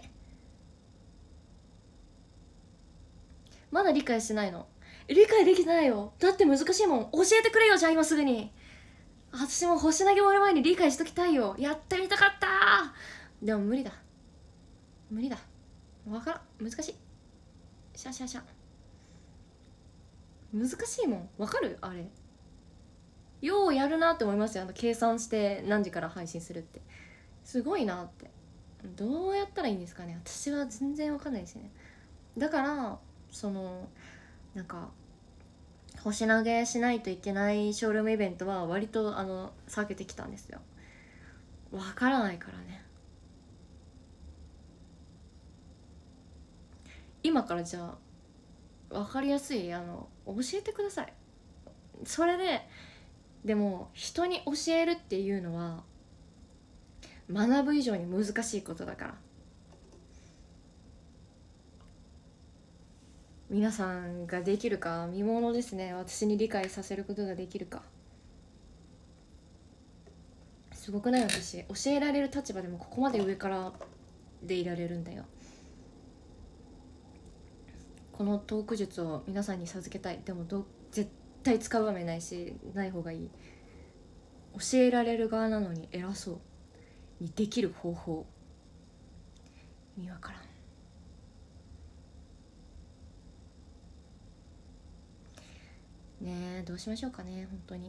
まだ理解してないの。理解できてないよ。だって難しいもん。教えてくれよ。じゃあ今すぐに。私も星投げ終わる前に理解しときたいよ。やってみたかった。でも無理だ無理だ。わからん。難しい。シャシャシャ。難しいもん。わかるあれ。ようやるなって思いますよ。計算して何時から配信するってすごいなって。どうやったらいいんですかね。私は全然わかんないですね。だからなんか星投げしないといけないショールームイベントは割と避けてきたんですよ。わからないからね。今からじゃあ分かりやすい教えてください。それでも人に教えるっていうのは学ぶ以上に難しいことだから、皆さんができるか見ものですね。私に理解させることができるか。 すごくない？私教えられる立場でもここまで上からでいられるんだよ。このトーク術を皆さんに授けたい。でも絶対使う場面ないし、ない方がいい。教えられる側なのに偉そうにできる方法、意味わからん。ねえ、どうしましょうかね、本当に。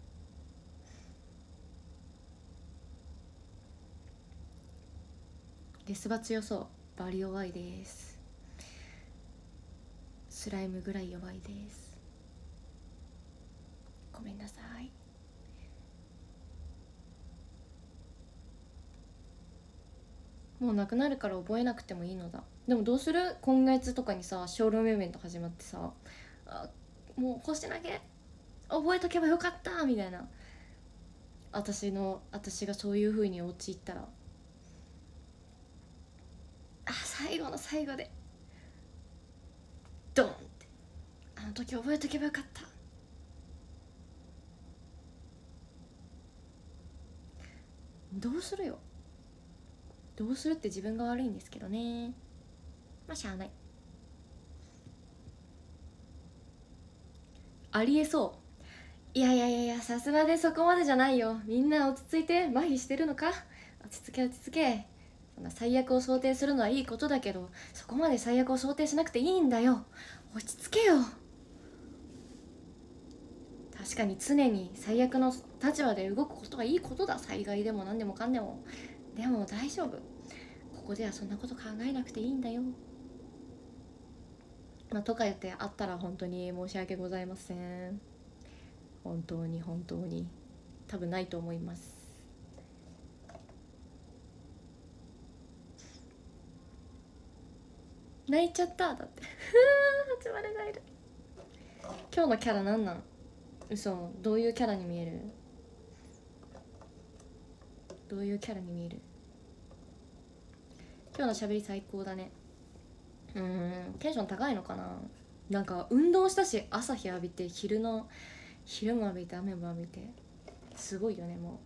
デスバ強そう。バリ弱いです。スライムぐらい弱いです。ごめんなさい。もうなくなるから覚えなくてもいいのだ。でもどうする？今月とかにさ、ショールームイベント始まってさ、もう星投げ覚えとけばよかったみたいな。私がそういう風に陥ったら、最後の最後でドンって、あの時覚えとけばよかった。どうするよ。どうするって自分が悪いんですけどね。まあしゃあない。ありえそう。いやいやいやいや、さすがでそこまでじゃないよ。みんな落ち着いて。麻痺してるのか？落ち着け落ち着け。そんな最悪を想定するのはいいことだけど、そこまで最悪を想定しなくていいんだよ。落ち着けよ。確かに常に最悪の立場で動くことはいいことだ。災害でも何でもかんでも。でも大丈夫。ここではそんなこと考えなくていいんだよ。まあ、とか言ってあったら本当に申し訳ございません。本当に本当に多分ないと思います。泣いちゃっただって八丸がいる。今日のキャラなんなん？嘘。どういうキャラに見える？どういうキャラに見える？今日の喋り最高だね。テンション高いのかな。なんか運動したし、朝日浴びて昼も浴びて雨も浴びて、すごいよね。も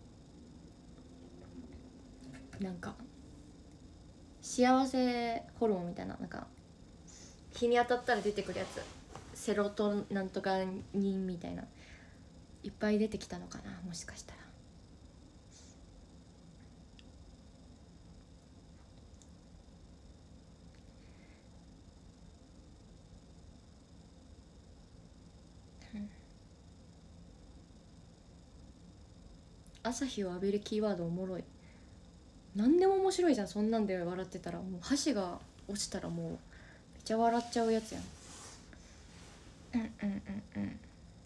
うなんか幸せホルモンみたいな、なんか日に当たったら出てくるやつ、セロトなんとかニンみたいな、いっぱい出てきたのかな、もしかしたら。朝日を浴びるキーワードおもろい。何でも面白いじゃん、そんなんで笑ってたら。もう箸が落ちたらもうめっちゃ笑っちゃうやつやん。うんうんうんうん。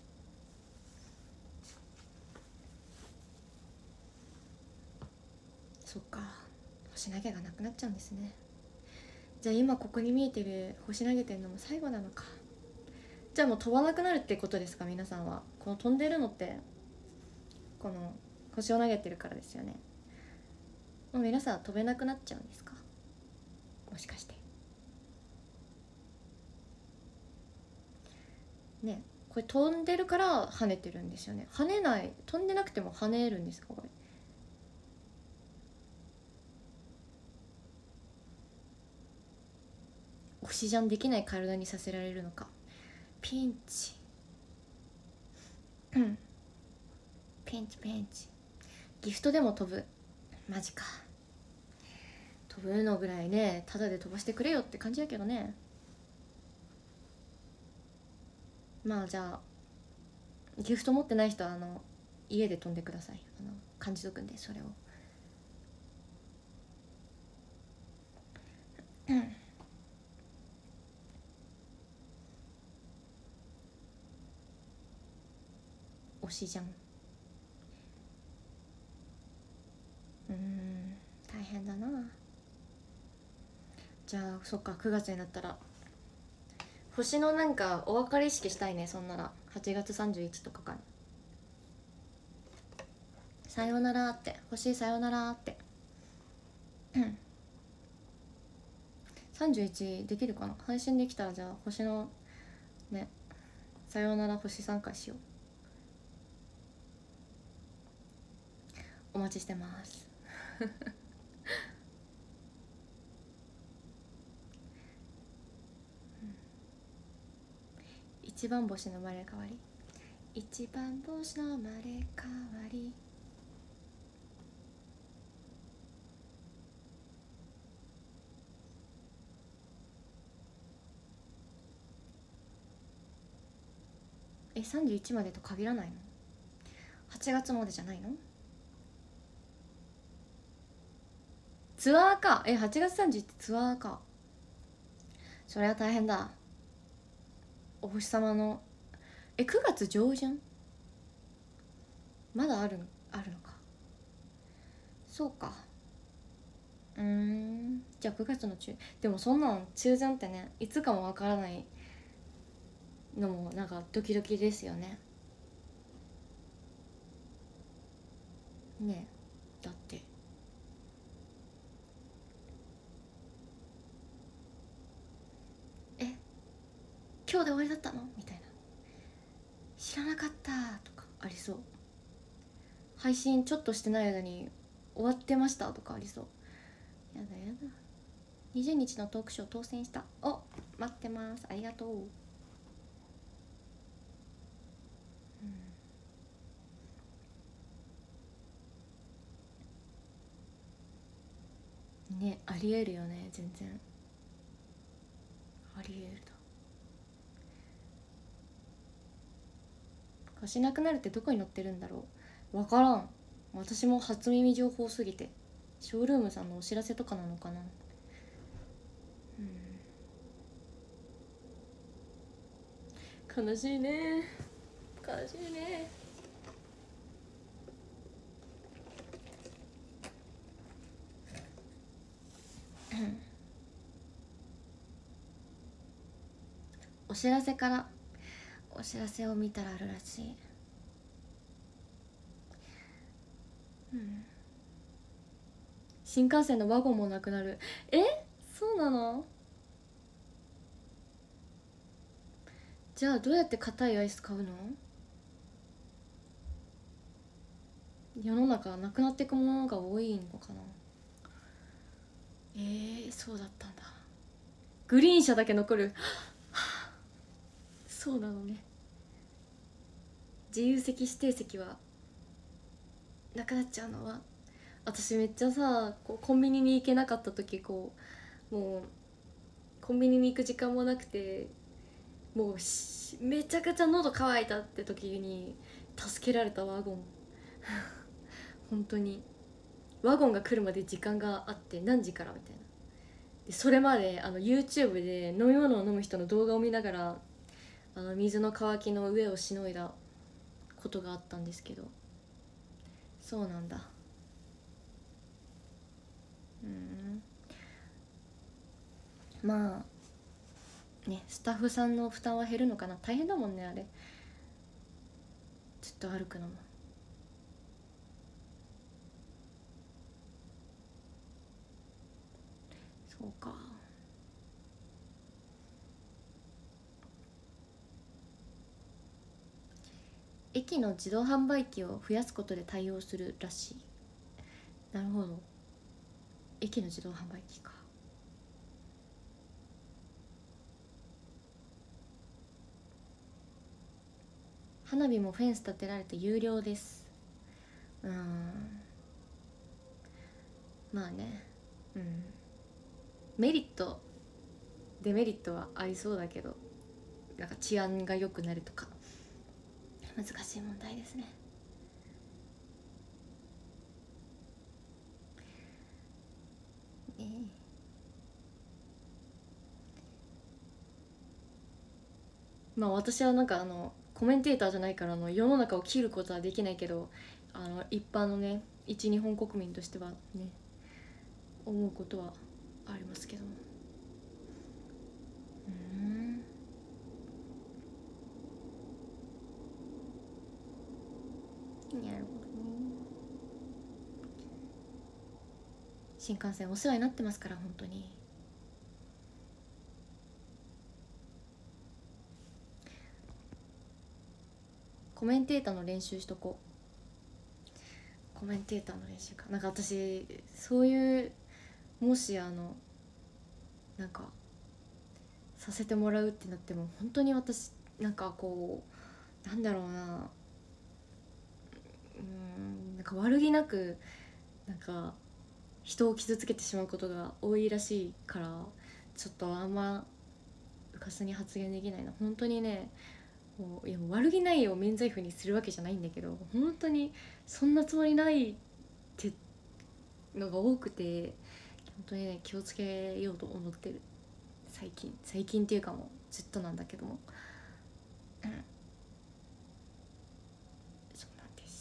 そっか、星投げがなくなっちゃうんですね。じゃあ今ここに見えてる星投げてるのも最後なのか。じゃあもう飛ばなくなるってことですか？皆さんはこの飛んでるのってこの星を投げてるからですよね。もう皆さん飛べなくなっちゃうんですか？もしかしてね。これ飛んでるから跳ねてるんですよね。跳ねない、飛んでなくても跳ねるんですかこれ？オキシジャンできない体にさせられるのか。ピンチ。うんピンチピンチ。ギフトでも飛ぶ？マジか。飛ぶのぐらいね、タダで飛ばしてくれよって感じやけどね。まあじゃあギフト持ってない人は家で飛んでください。感じとくんでそれを。推しじゃん。大変だな。じゃあそっか、9月になったら星のなんかお別れ意識したいね。そんなら8月31とかかな。さよならって、星さよならって。31できるかな、配信できたら。じゃあ星のね、さよなら星3回しよう。 お待ちしてます一番星の生まれ変わり、一番星の生まれ変わり。31までと限らないの？8月までじゃないの？ツアーか。8月31ってツアーか。それは大変だ。お星様の9月上旬まだあるのか。そうか。じゃあ9月の中。でもそんなん中旬ってね、いつかもわからないのもなんかドキドキですよね。ねえ、だって今日で終わりだったのみたいな、知らなかったとかありそう。配信ちょっとしてない間に終わってましたとかありそう。やだやだ。20日のトークショー当選した。お、待ってます、ありがとう。ね、ありえるよね。全然ありえるだ。貸しなくなるってどこに載ってるんだろう。わからん。私も初耳情報すぎて。ショールームさんのお知らせとかなのかな。悲しいね、悲しいね。お知らせから、お知らせを見たらあるらしい。新幹線のワゴンもなくなる。そうなの？じゃあどうやって硬いアイス買うの？世の中なくなっていくものが多いのかな。そうだったんだ。グリーン車だけ残る。そうなのね。自由席指定席はなくなっちゃうのは。私めっちゃさ、こうコンビニに行けなかった時、こうもうコンビニに行く時間もなくて、もうめちゃくちゃ喉乾いたって時に助けられたワゴン本当にワゴンが来るまで時間があって、何時からみたいな。でそれまでYouTube で飲み物を飲む人の動画を見ながら水の乾きの上をしのいだことがあったんですけど。そうなんだ。まあね、スタッフさんの負担は減るのかな。大変だもんね、あれずっと歩くのも。そうか。駅の自動販売機を増やすことで対応するらしい。なるほど。駅の自動販売機か。花火もフェンス立てられて有料です。まあね。メリットデメリットはありそうだけど、なんか治安が良くなるとか難しい問題ですね。まあ私はなんかコメンテーターじゃないから世の中を切ることはできないけど、一般のね一日本国民としてはね思うことはありますけども。なるほどね。新幹線お世話になってますから本当に。コメンテーターの練習しとこう。 コメンテーターの練習か。なんか私そういう、もしなんかさせてもらうってなっても本当に私なんかこうなんだろうな、なんか悪気なくなんか人を傷つけてしまうことが多いらしいから、ちょっとあんまうかすに発言できないな。本当にね、もういやもう悪気ないを免罪符にするわけじゃないんだけど、本当にそんなつもりないってのが多くて、本当にね気をつけようと思ってる。最近っていうかもうずっとなんだけども、うん、そうなんです。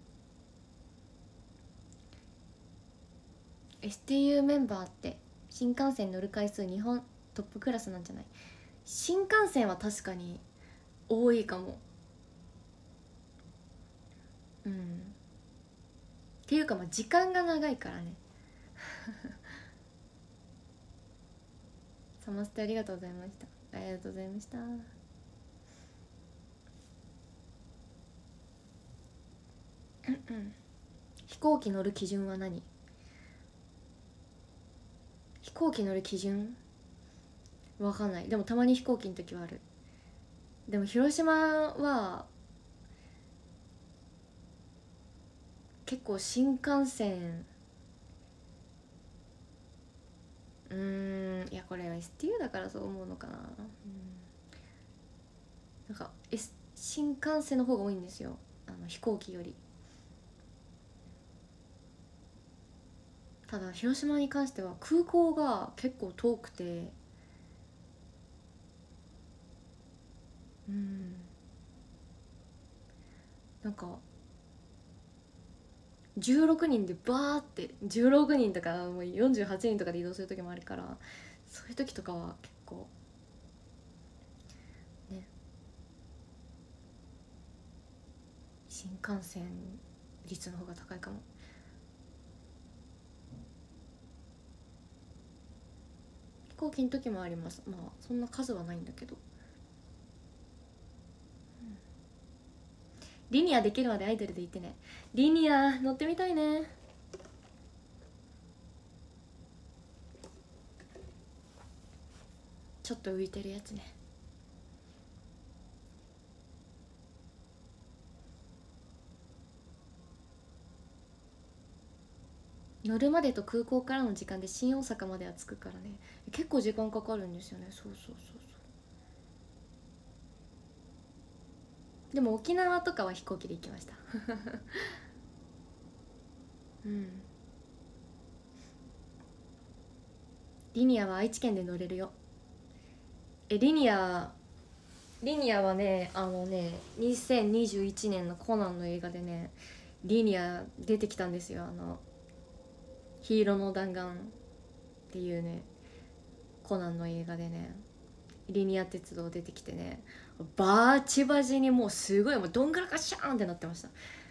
STU メンバーって新幹線乗る回数日本トップクラスなんじゃない？新幹線は確かに多いかも。うん、っていうかまあ時間が長いからね。サマステありがとうございました。ありがとうございました。飛行機乗る基準は何？飛行機乗る基準わかんない。でもたまに飛行機の時はある。でも広島は結構新幹線、いやこれは STU だからそう思うのかな、なんか、新幹線の方が多いんですよ、飛行機より。ただ広島に関しては空港が結構遠くて、なんか16人でバーって16人とかもう48人とかで移動する時もあるから、そういう時とかは結構ね、新幹線率の方が高いかも。飛行機の時もあります。まあそんな数はないんだけど、リニアできるまでアイドルで行ってね。リニア乗ってみたいね。ちょっと浮いてるやつね。乗るまでと空港からの時間で新大阪までは着くからね、結構時間かかるんですよね。そうそうそうそう。でも沖縄とかは飛行機で行きました。うん、リニアは愛知県で乗れるよ。リニアはね、2021年のコナンの映画でね、リニア出てきたんですよ。黄色の弾丸っていうね、コナンの映画でね、リニア鉄道出てきてね、バチバチにもうすごいもうどんがらかしゃーんってなってました。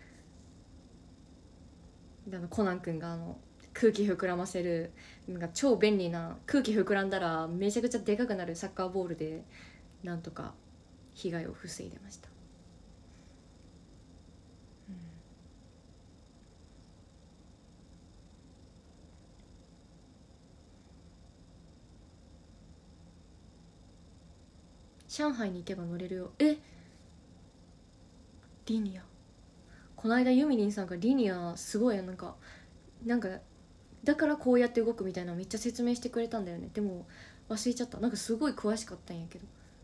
でコナン君が空気膨らませるなんか超便利な、空気膨らんだらめちゃくちゃでかくなるサッカーボールでなんとか被害を防いでました。上海に行けば乗れるよ。リニア、この間ユミリンさんがリニアすごいなんかだからこうやって動くみたいなのめっちゃ説明してくれたんだよね。でも忘れちゃった。なんかすごい詳しかったんやけど。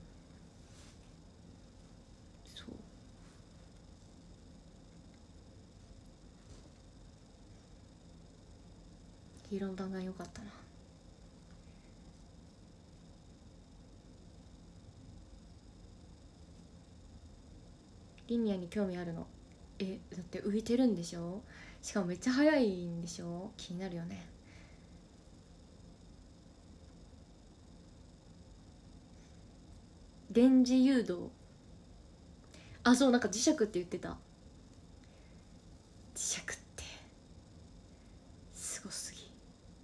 そう、黄色の弾丸良かったな。リニアに興味あるの？だって浮いてるんでしょ？しかもめっちゃ速いんでしょ？気になるよね。電磁誘導、あ、そう、なんか磁石って言ってた。磁石ってすごすぎ、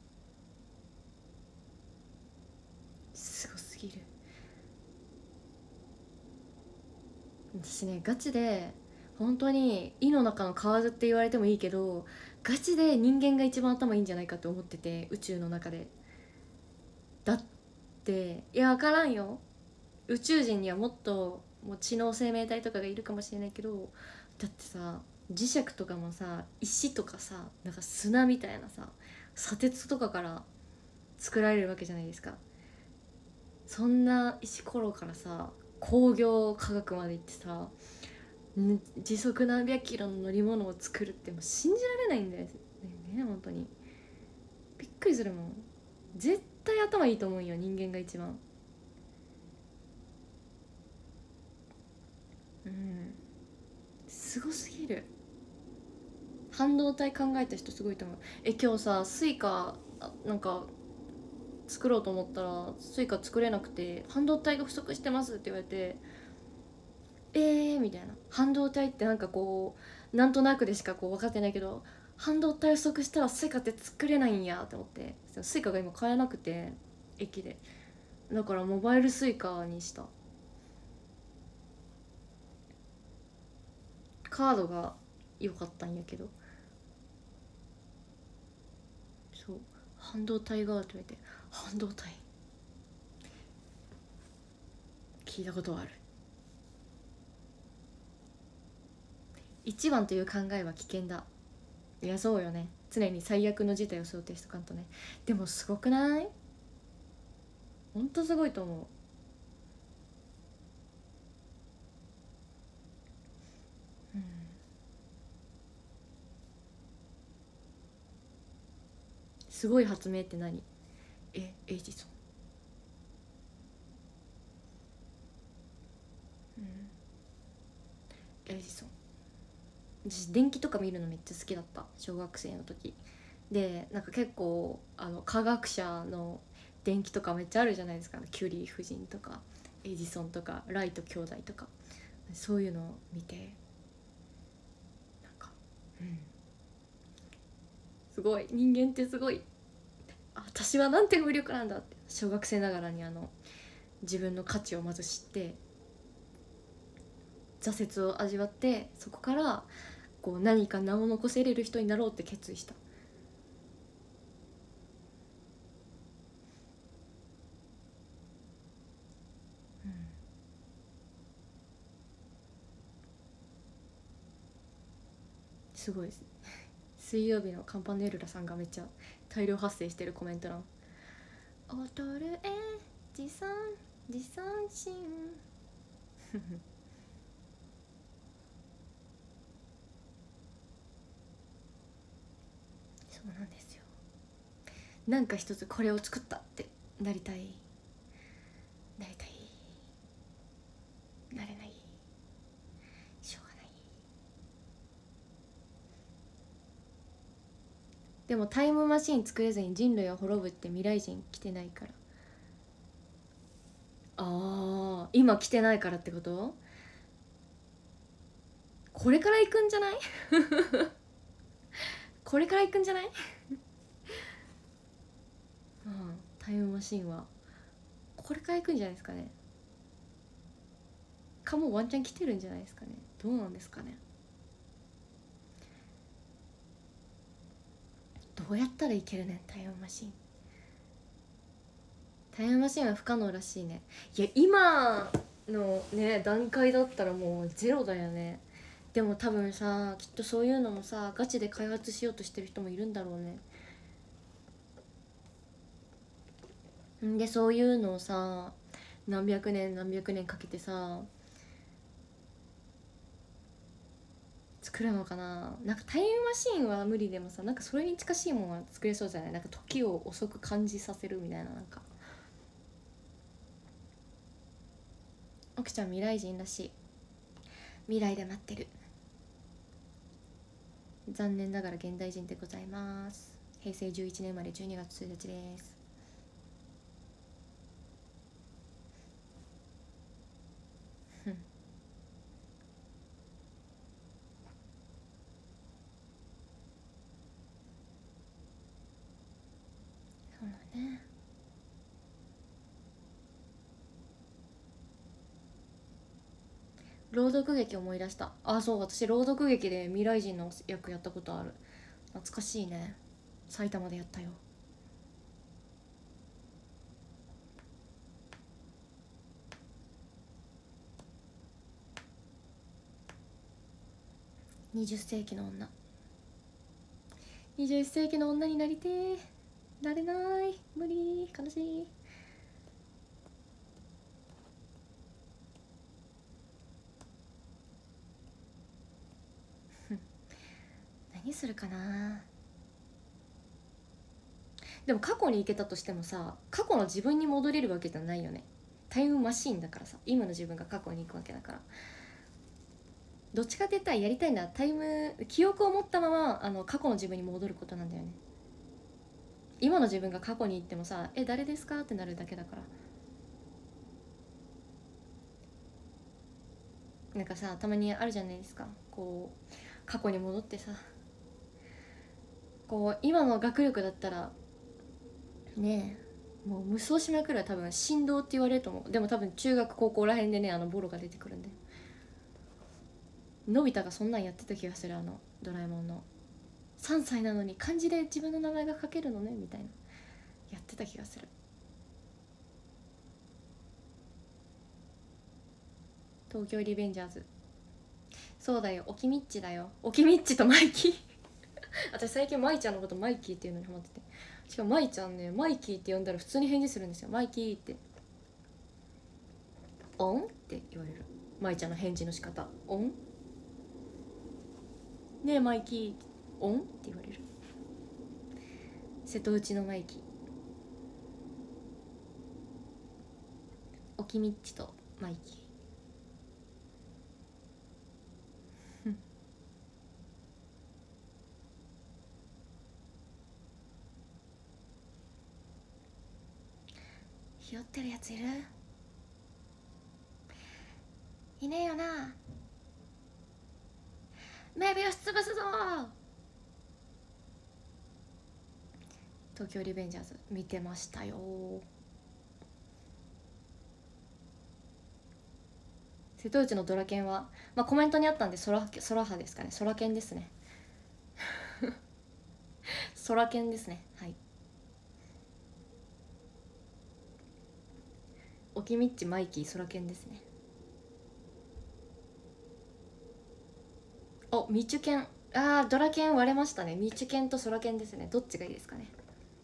すごすぎる。私ねガチで本当に井の中の蛙って言われてもいいけど、ガチで人間が一番頭いいんじゃないかって思ってて、宇宙の中で。だっていや分からんよ、宇宙人にはもっともう知能生命体とかがいるかもしれないけど、だってさ、磁石とかもさ、石とかさ、なんか砂みたいなさ、砂鉄とかから作られるわけじゃないですか。そんな石ころからさ、工業科学まで行ってさ、時速何百キロの乗り物を作るってもう信じられないんだよね。本当にびっくりするもん。絶対頭いいと思うよ、人間が一番。うん、すごすぎる。半導体考えた人すごいと思う。今日さスイカなんか作ろうと思ったらスイカ作れなくて、半導体が不足してますって言われて、みたいな。半導体ってなんかこうなんとなくでしかこう分かってないけど、半導体不足したらスイカって作れないんやって思って、スイカが今買えなくて駅で、だからモバイルスイカにした。カードが良かったんやけど、そう、半導体がって言われて、半導体聞いたことある。一番という考えは危険だ。いやそうよね、常に最悪の事態を想定しとかんとね。でもすごくない？ほんとすごいと思う。うん、すごい発明って何？エジソン。うん、エジソン。私電気とか見るのめっちゃ好きだった、小学生の時で。なんか結構科学者の電気とかめっちゃあるじゃないですか、キュリー夫人とかエジソンとかライト兄弟とか、そういうのを見て、なんか、うん、すごい人間ってすごい、私はなんて無力なんだって小学生ながらに自分の価値をまず知って、挫折を味わって、そこからこう何か名を残せれる人になろうって決意した。うん、すごいです。水曜日のカンパネルラさんがめっちゃ大量発生してるコメント欄。踊る持参持参心そうなんですよ。なんか一つこれを作ったってなりたい、なりたい、なれない、しょうがない。でもタイムマシン作れずに人類は滅ぶって未来人来てないから。ああ、今来てないからってこと？これから行くんじゃない？これから行くんじゃない？うん、タイムマシンはこれから行くんじゃないですかね。かもワンチャン来てるんじゃないですかね。どうなんですかね。どうやったらいけるねんタイムマシン。タイムマシンは不可能らしいね。いや今のね段階だったらもうゼロだよね。でも多分さ、きっとそういうのもさガチで開発しようとしてる人もいるんだろうね。んでそういうのをさ、何百年何百年かけてさ作るのかな。なんかタイムマシンは無理でもさ、なんかそれに近しいものは作れそうじゃない？なんか時を遅く感じさせるみたいな。なんか奥ちゃん未来人らしい。未来で待ってる。残念ながら現代人でございます。平成11年生まれ12月1日です。そうだね。 朗読劇思い出した。あ、そう、私朗読劇で未来人の役やったことある。懐かしいね。埼玉でやったよ。20世紀の女、21世紀の女になりてー、なれない、無理、悲しい。何するかな。でも過去に行けたとしてもさ、過去の自分に戻れるわけじゃないよね。タイムマシーンだからさ、今の自分が過去に行くわけだから。どっちかって言ったらやりたいのは記憶を持ったまま過去の自分に戻ることなんだよね。今の自分が過去に行ってもさ、誰ですかってなるだけだから。なんかさ、たまにあるじゃないですか、こう過去に戻ってさ、こう今の学力だったらねえ、もう無双しまくらい多分振動って言われると思う。でも多分中学高校らへんでね、ボロが出てくるんで。のび太がそんなんやってた気がする。ドラえもんの3歳なのに漢字で自分の名前が書けるのねみたいな、やってた気がする。東京リベンジャーズ、そうだよ、おきみっちだよ、おきみっちとマイキー私最近マイちゃんのことマイキーっていうのにハマってて、しかもマイちゃんね、マイキーって呼んだら普通に返事するんですよ。マイキーって、オンって言われる。マイちゃんの返事の仕方、オンねえマイキー、オンって言われる。瀬戸内のマイキー、おきみっちとマイキーひよってるやついる？いねえよな。メビウス潰すぞ。東京リベンジャーズ見てましたよ。瀬戸内のドラケンは、コメントにあったんで空派ですかね。空ケンですね空ケンですね。はい。おきみっちマイキー空ケンですね。お、みちゅけん、ドラケン割れましたね。みちゅけんと空ケンですね。どっちがいいですかね。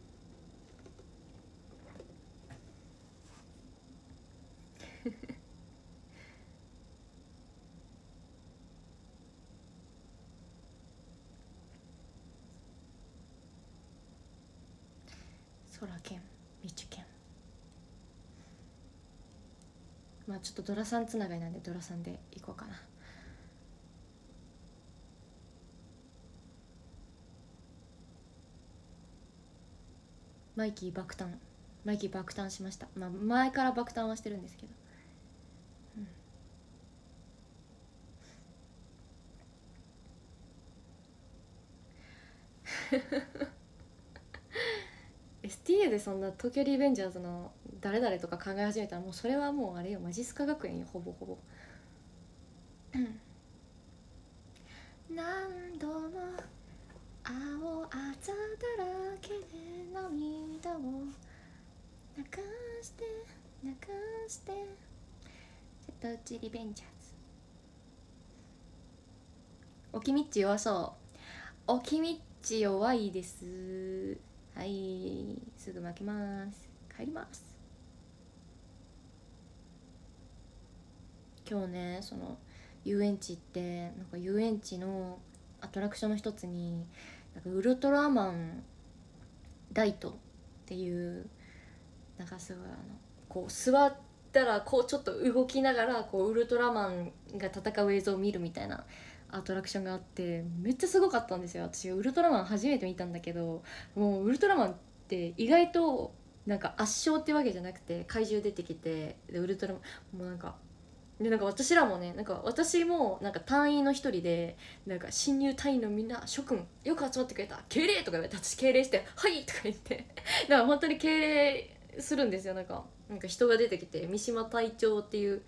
空ケン、みちゅけん、ちょっとドラさんつながりなんでドラさんでいこうかな。マイキー爆誕、マイキー爆誕しました。前から爆誕はしてるんですけど、STA でそんな東京リベンジャーズの誰々とか考え始めたら、もうそれはもうあれよ、マジスカ学園よ、ほぼほぼ何度も青あざだらけで涙を流して流して瀬戸内リベンジャーズ。おきみっち弱そう。おきみっち弱いです。はい、すぐ負けます。帰ります。今日ね、その遊園地行って、なんか遊園地のアトラクションの一つになんかウルトラマンライトっていう、なんかすごいこう座ったらこうちょっと動きながらこうウルトラマンが戦う映像を見るみたいなアトラクションがあって、めっちゃすごかったんですよ。私ウルトラマン初めて見たんだけど、もうウルトラマンって意外となんか圧勝ってわけじゃなくて、怪獣出てきて、でウルトラマンもうなんか、でなんか私らもね、なんか私もなんか隊員の一人で、なんか新入隊員のみんな諸君よく集まってくれた、敬礼とか言われて、私敬礼してはいとか言ってだから本当に敬礼するんですよ。なんか人が出てきて、三島隊長っていう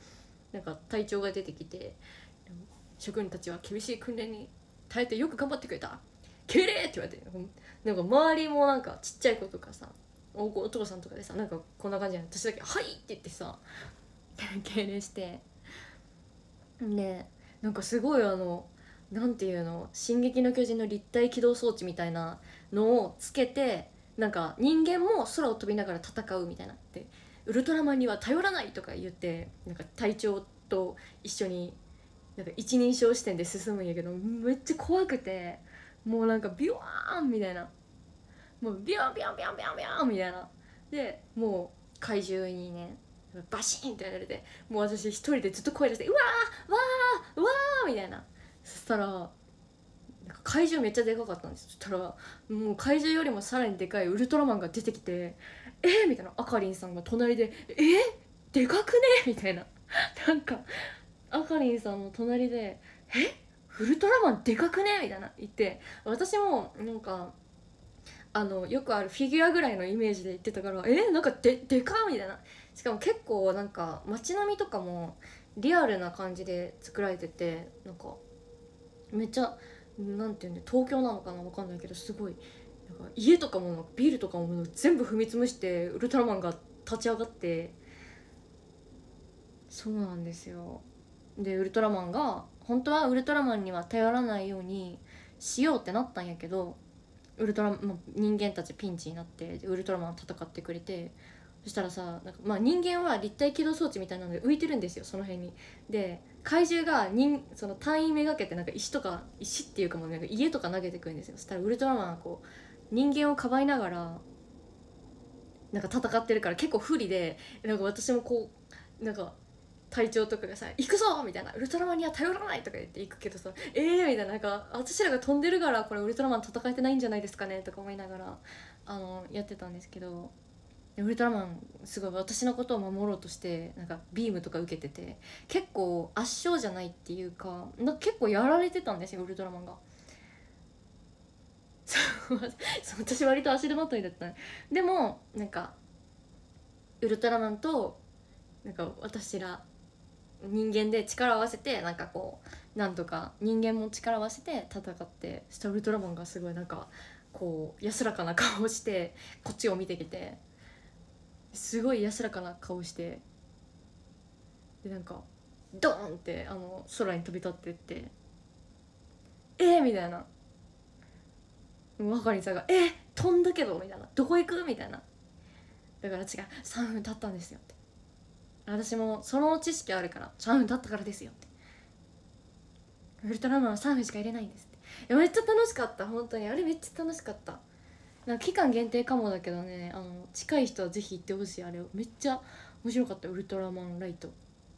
なんか隊長が出てきて、諸君たちは厳しい訓練に耐えてよく頑張ってくれた、敬礼って言われて、なんか周りもなんかちっちゃい子とかさ、お父さんとかでさ、なんかこんな感じで私だけ「はい!」って言ってさ敬礼して、でなんかすごいなんていうの、進撃の巨人の立体起動装置みたいなのをつけて、なんか人間も空を飛びながら戦うみたいなってウルトラマンには頼らないとか言って、なんか隊長と一緒になんか一人称視点で進むんやけど、めっちゃ怖くて、もうなんかビワーンみたいな、もうビヨンビヨンビヨンビヨンビヨンみたいなで、もう怪獣にねバシーンってやられて、もう私一人でずっと声出して「うわーわーうわー」みたいな。そしたらなんか怪獣めっちゃでかかったんです。そしたらもう怪獣よりもさらにでかいウルトラマンが出てきて「みたいな、あかりんさんが隣ででかくね?」みたいな、なんかあかりんさんも隣でウルトラマンでかくね?」みたいな言って、私もなんかよくあるフィギュアぐらいのイメージで言ってたから、なんかでかみたいな。しかも結構なんか街並みとかもリアルな感じで作られてて、なんかめっちゃなんていうんで、東京なのかなわかんないけど、すごいなんか家とかもビルとかも全部踏み潰してウルトラマンが立ち上がって、そうなんですよ。でウルトラマンが本当はウルトラマンには頼らないようにしようってなったんやけど、ウルトラ、人間たちピンチになってウルトラマン戦ってくれて、そしたらさ、なんか人間は立体起動装置みたいなので浮いてるんですよ、その辺に。で怪獣がその単位めがけてなんか石っていうかもうなんか家とか投げてくるんですよ。そしたらウルトラマンはこう人間をかばいながらなんか戦ってるから結構不利で、なんか私もこうなんか隊長とかがさ「行くぞ!」みたいな「ウルトラマンには頼らない!」とか言って行くけどさ「みたいな、なんか私らが飛んでるからこれウルトラマン戦えてないんじゃないですかねとか思いながらやってたんですけど、ウルトラマンすごい私のことを守ろうとしてなんかビームとか受けてて、結構圧勝じゃないっていうか、なんか結構やられてたんですよウルトラマンが。そう私割と足手まといだった。でもなんかウルトラマンとなんか私ら人間で力を合わせてなんかこうなんとか人間も力を合わせて戦って、そしたらウルトラマンがすごいなんかこう安らかな顔をしてこっちを見てきて、すごい安らかな顔して、でなんかドーンって空に飛び立ってってみたいな、若りさんが飛んだけど」みたいな「どこ行く?」みたいな。だから違う3分経ったんですよって、私もその知識あるから3分経ったからですよって、ウルトラマンは3分しか入れないんですって。めっちゃ楽しかった、本当にあれめっちゃ楽しかった。なんか期間限定かもだけどね、近い人はぜひ行ってほしい。あれめっちゃ面白かった、ウルトラマンライト。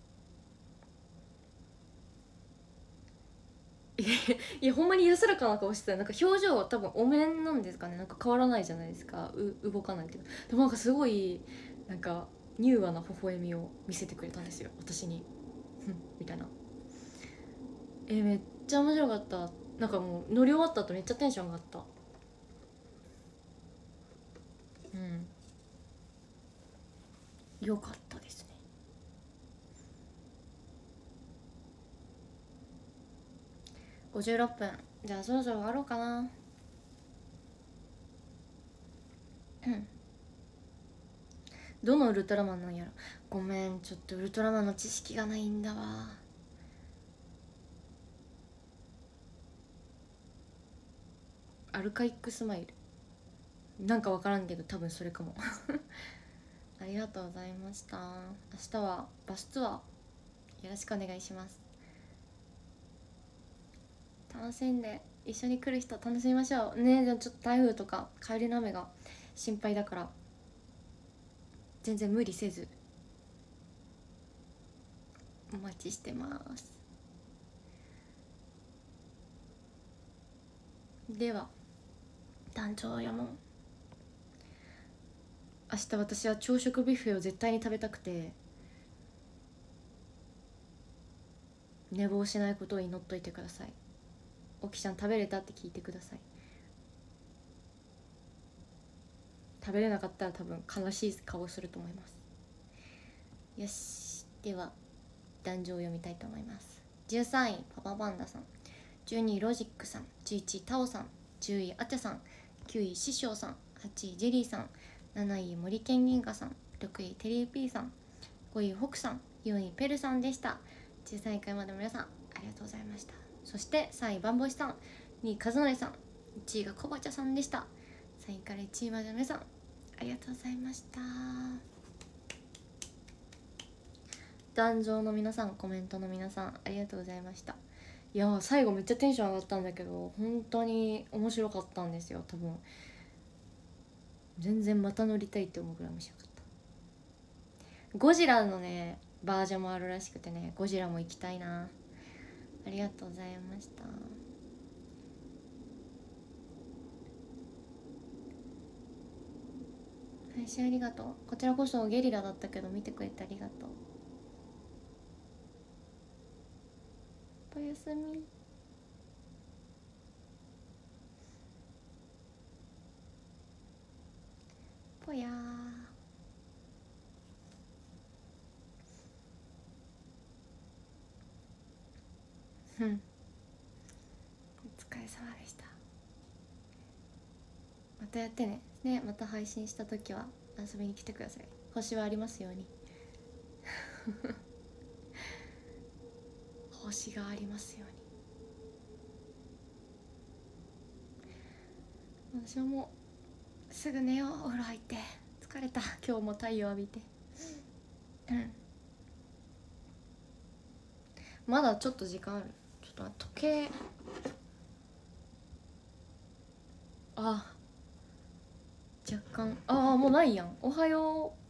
いやほんまに安らかな顔してたよ。なんか表情は多分お面なんですかね、なんか変わらないじゃないですか、動かないけど。でもなんかすごいなんか柔和な微笑みを見せてくれたんですよ私にみたいな。めっちゃ面白かった。なんかもう乗り終わった後めっちゃテンション上がった。よかったですね。56分、じゃあそろそろ終わろうかな。どのウルトラマンなんやろ。ごめん、ちょっとウルトラマンの知識がないんだわ。アルカイックスマイルなんか分からんけど多分それかもありがとうございました。明日はバスツアーよろしくお願いします。楽しんで、一緒に来る人楽しみましょうね。じゃあちょっと台風とか帰りの雨が心配だから全然無理せずお待ちしてます。では団長やもん、明日私は朝食ビュッフェを絶対に食べたくて寝坊しないことを祈っといてください。おきちゃん食べれたって聞いてください。食べれなかったら多分悲しい顔すると思います。よし、では壇上を読みたいと思います。13位パパパンダさん、12位ロジックさん、11位タオさん、10位あちゃさん、9位師匠さん、8位ジェリーさん、7位森健銀河さん、6位テリーピーさん、5位北さん、4位ペルさんでした。13位回まで皆さんありがとうございました。そして3位バンボシさん、2位和則さん、1位がコバチャさんでした。3位から1位までの皆さんありがとうございました。壇上の皆さん、コメントの皆さんありがとうございました。いや最後めっちゃテンション上がったんだけど本当に面白かったんですよ。多分全然また乗りたいって思うぐらい面白かった。ゴジラのねバージョンもあるらしくてね、ゴジラも行きたいな。ありがとうございました。配信ありがとう。こちらこそゲリラだったけど見てくれてありがとう。おやすみ。ぽやー。お疲れ様でした。またやってね。また配信した時は遊びに来てください。星はありますように星がありますように。私はもうすぐ寝よう。お風呂入って疲れた。今日も太陽浴びてまだちょっと時間ある。ちょっと待って、時計。若干もうないやん。おはよ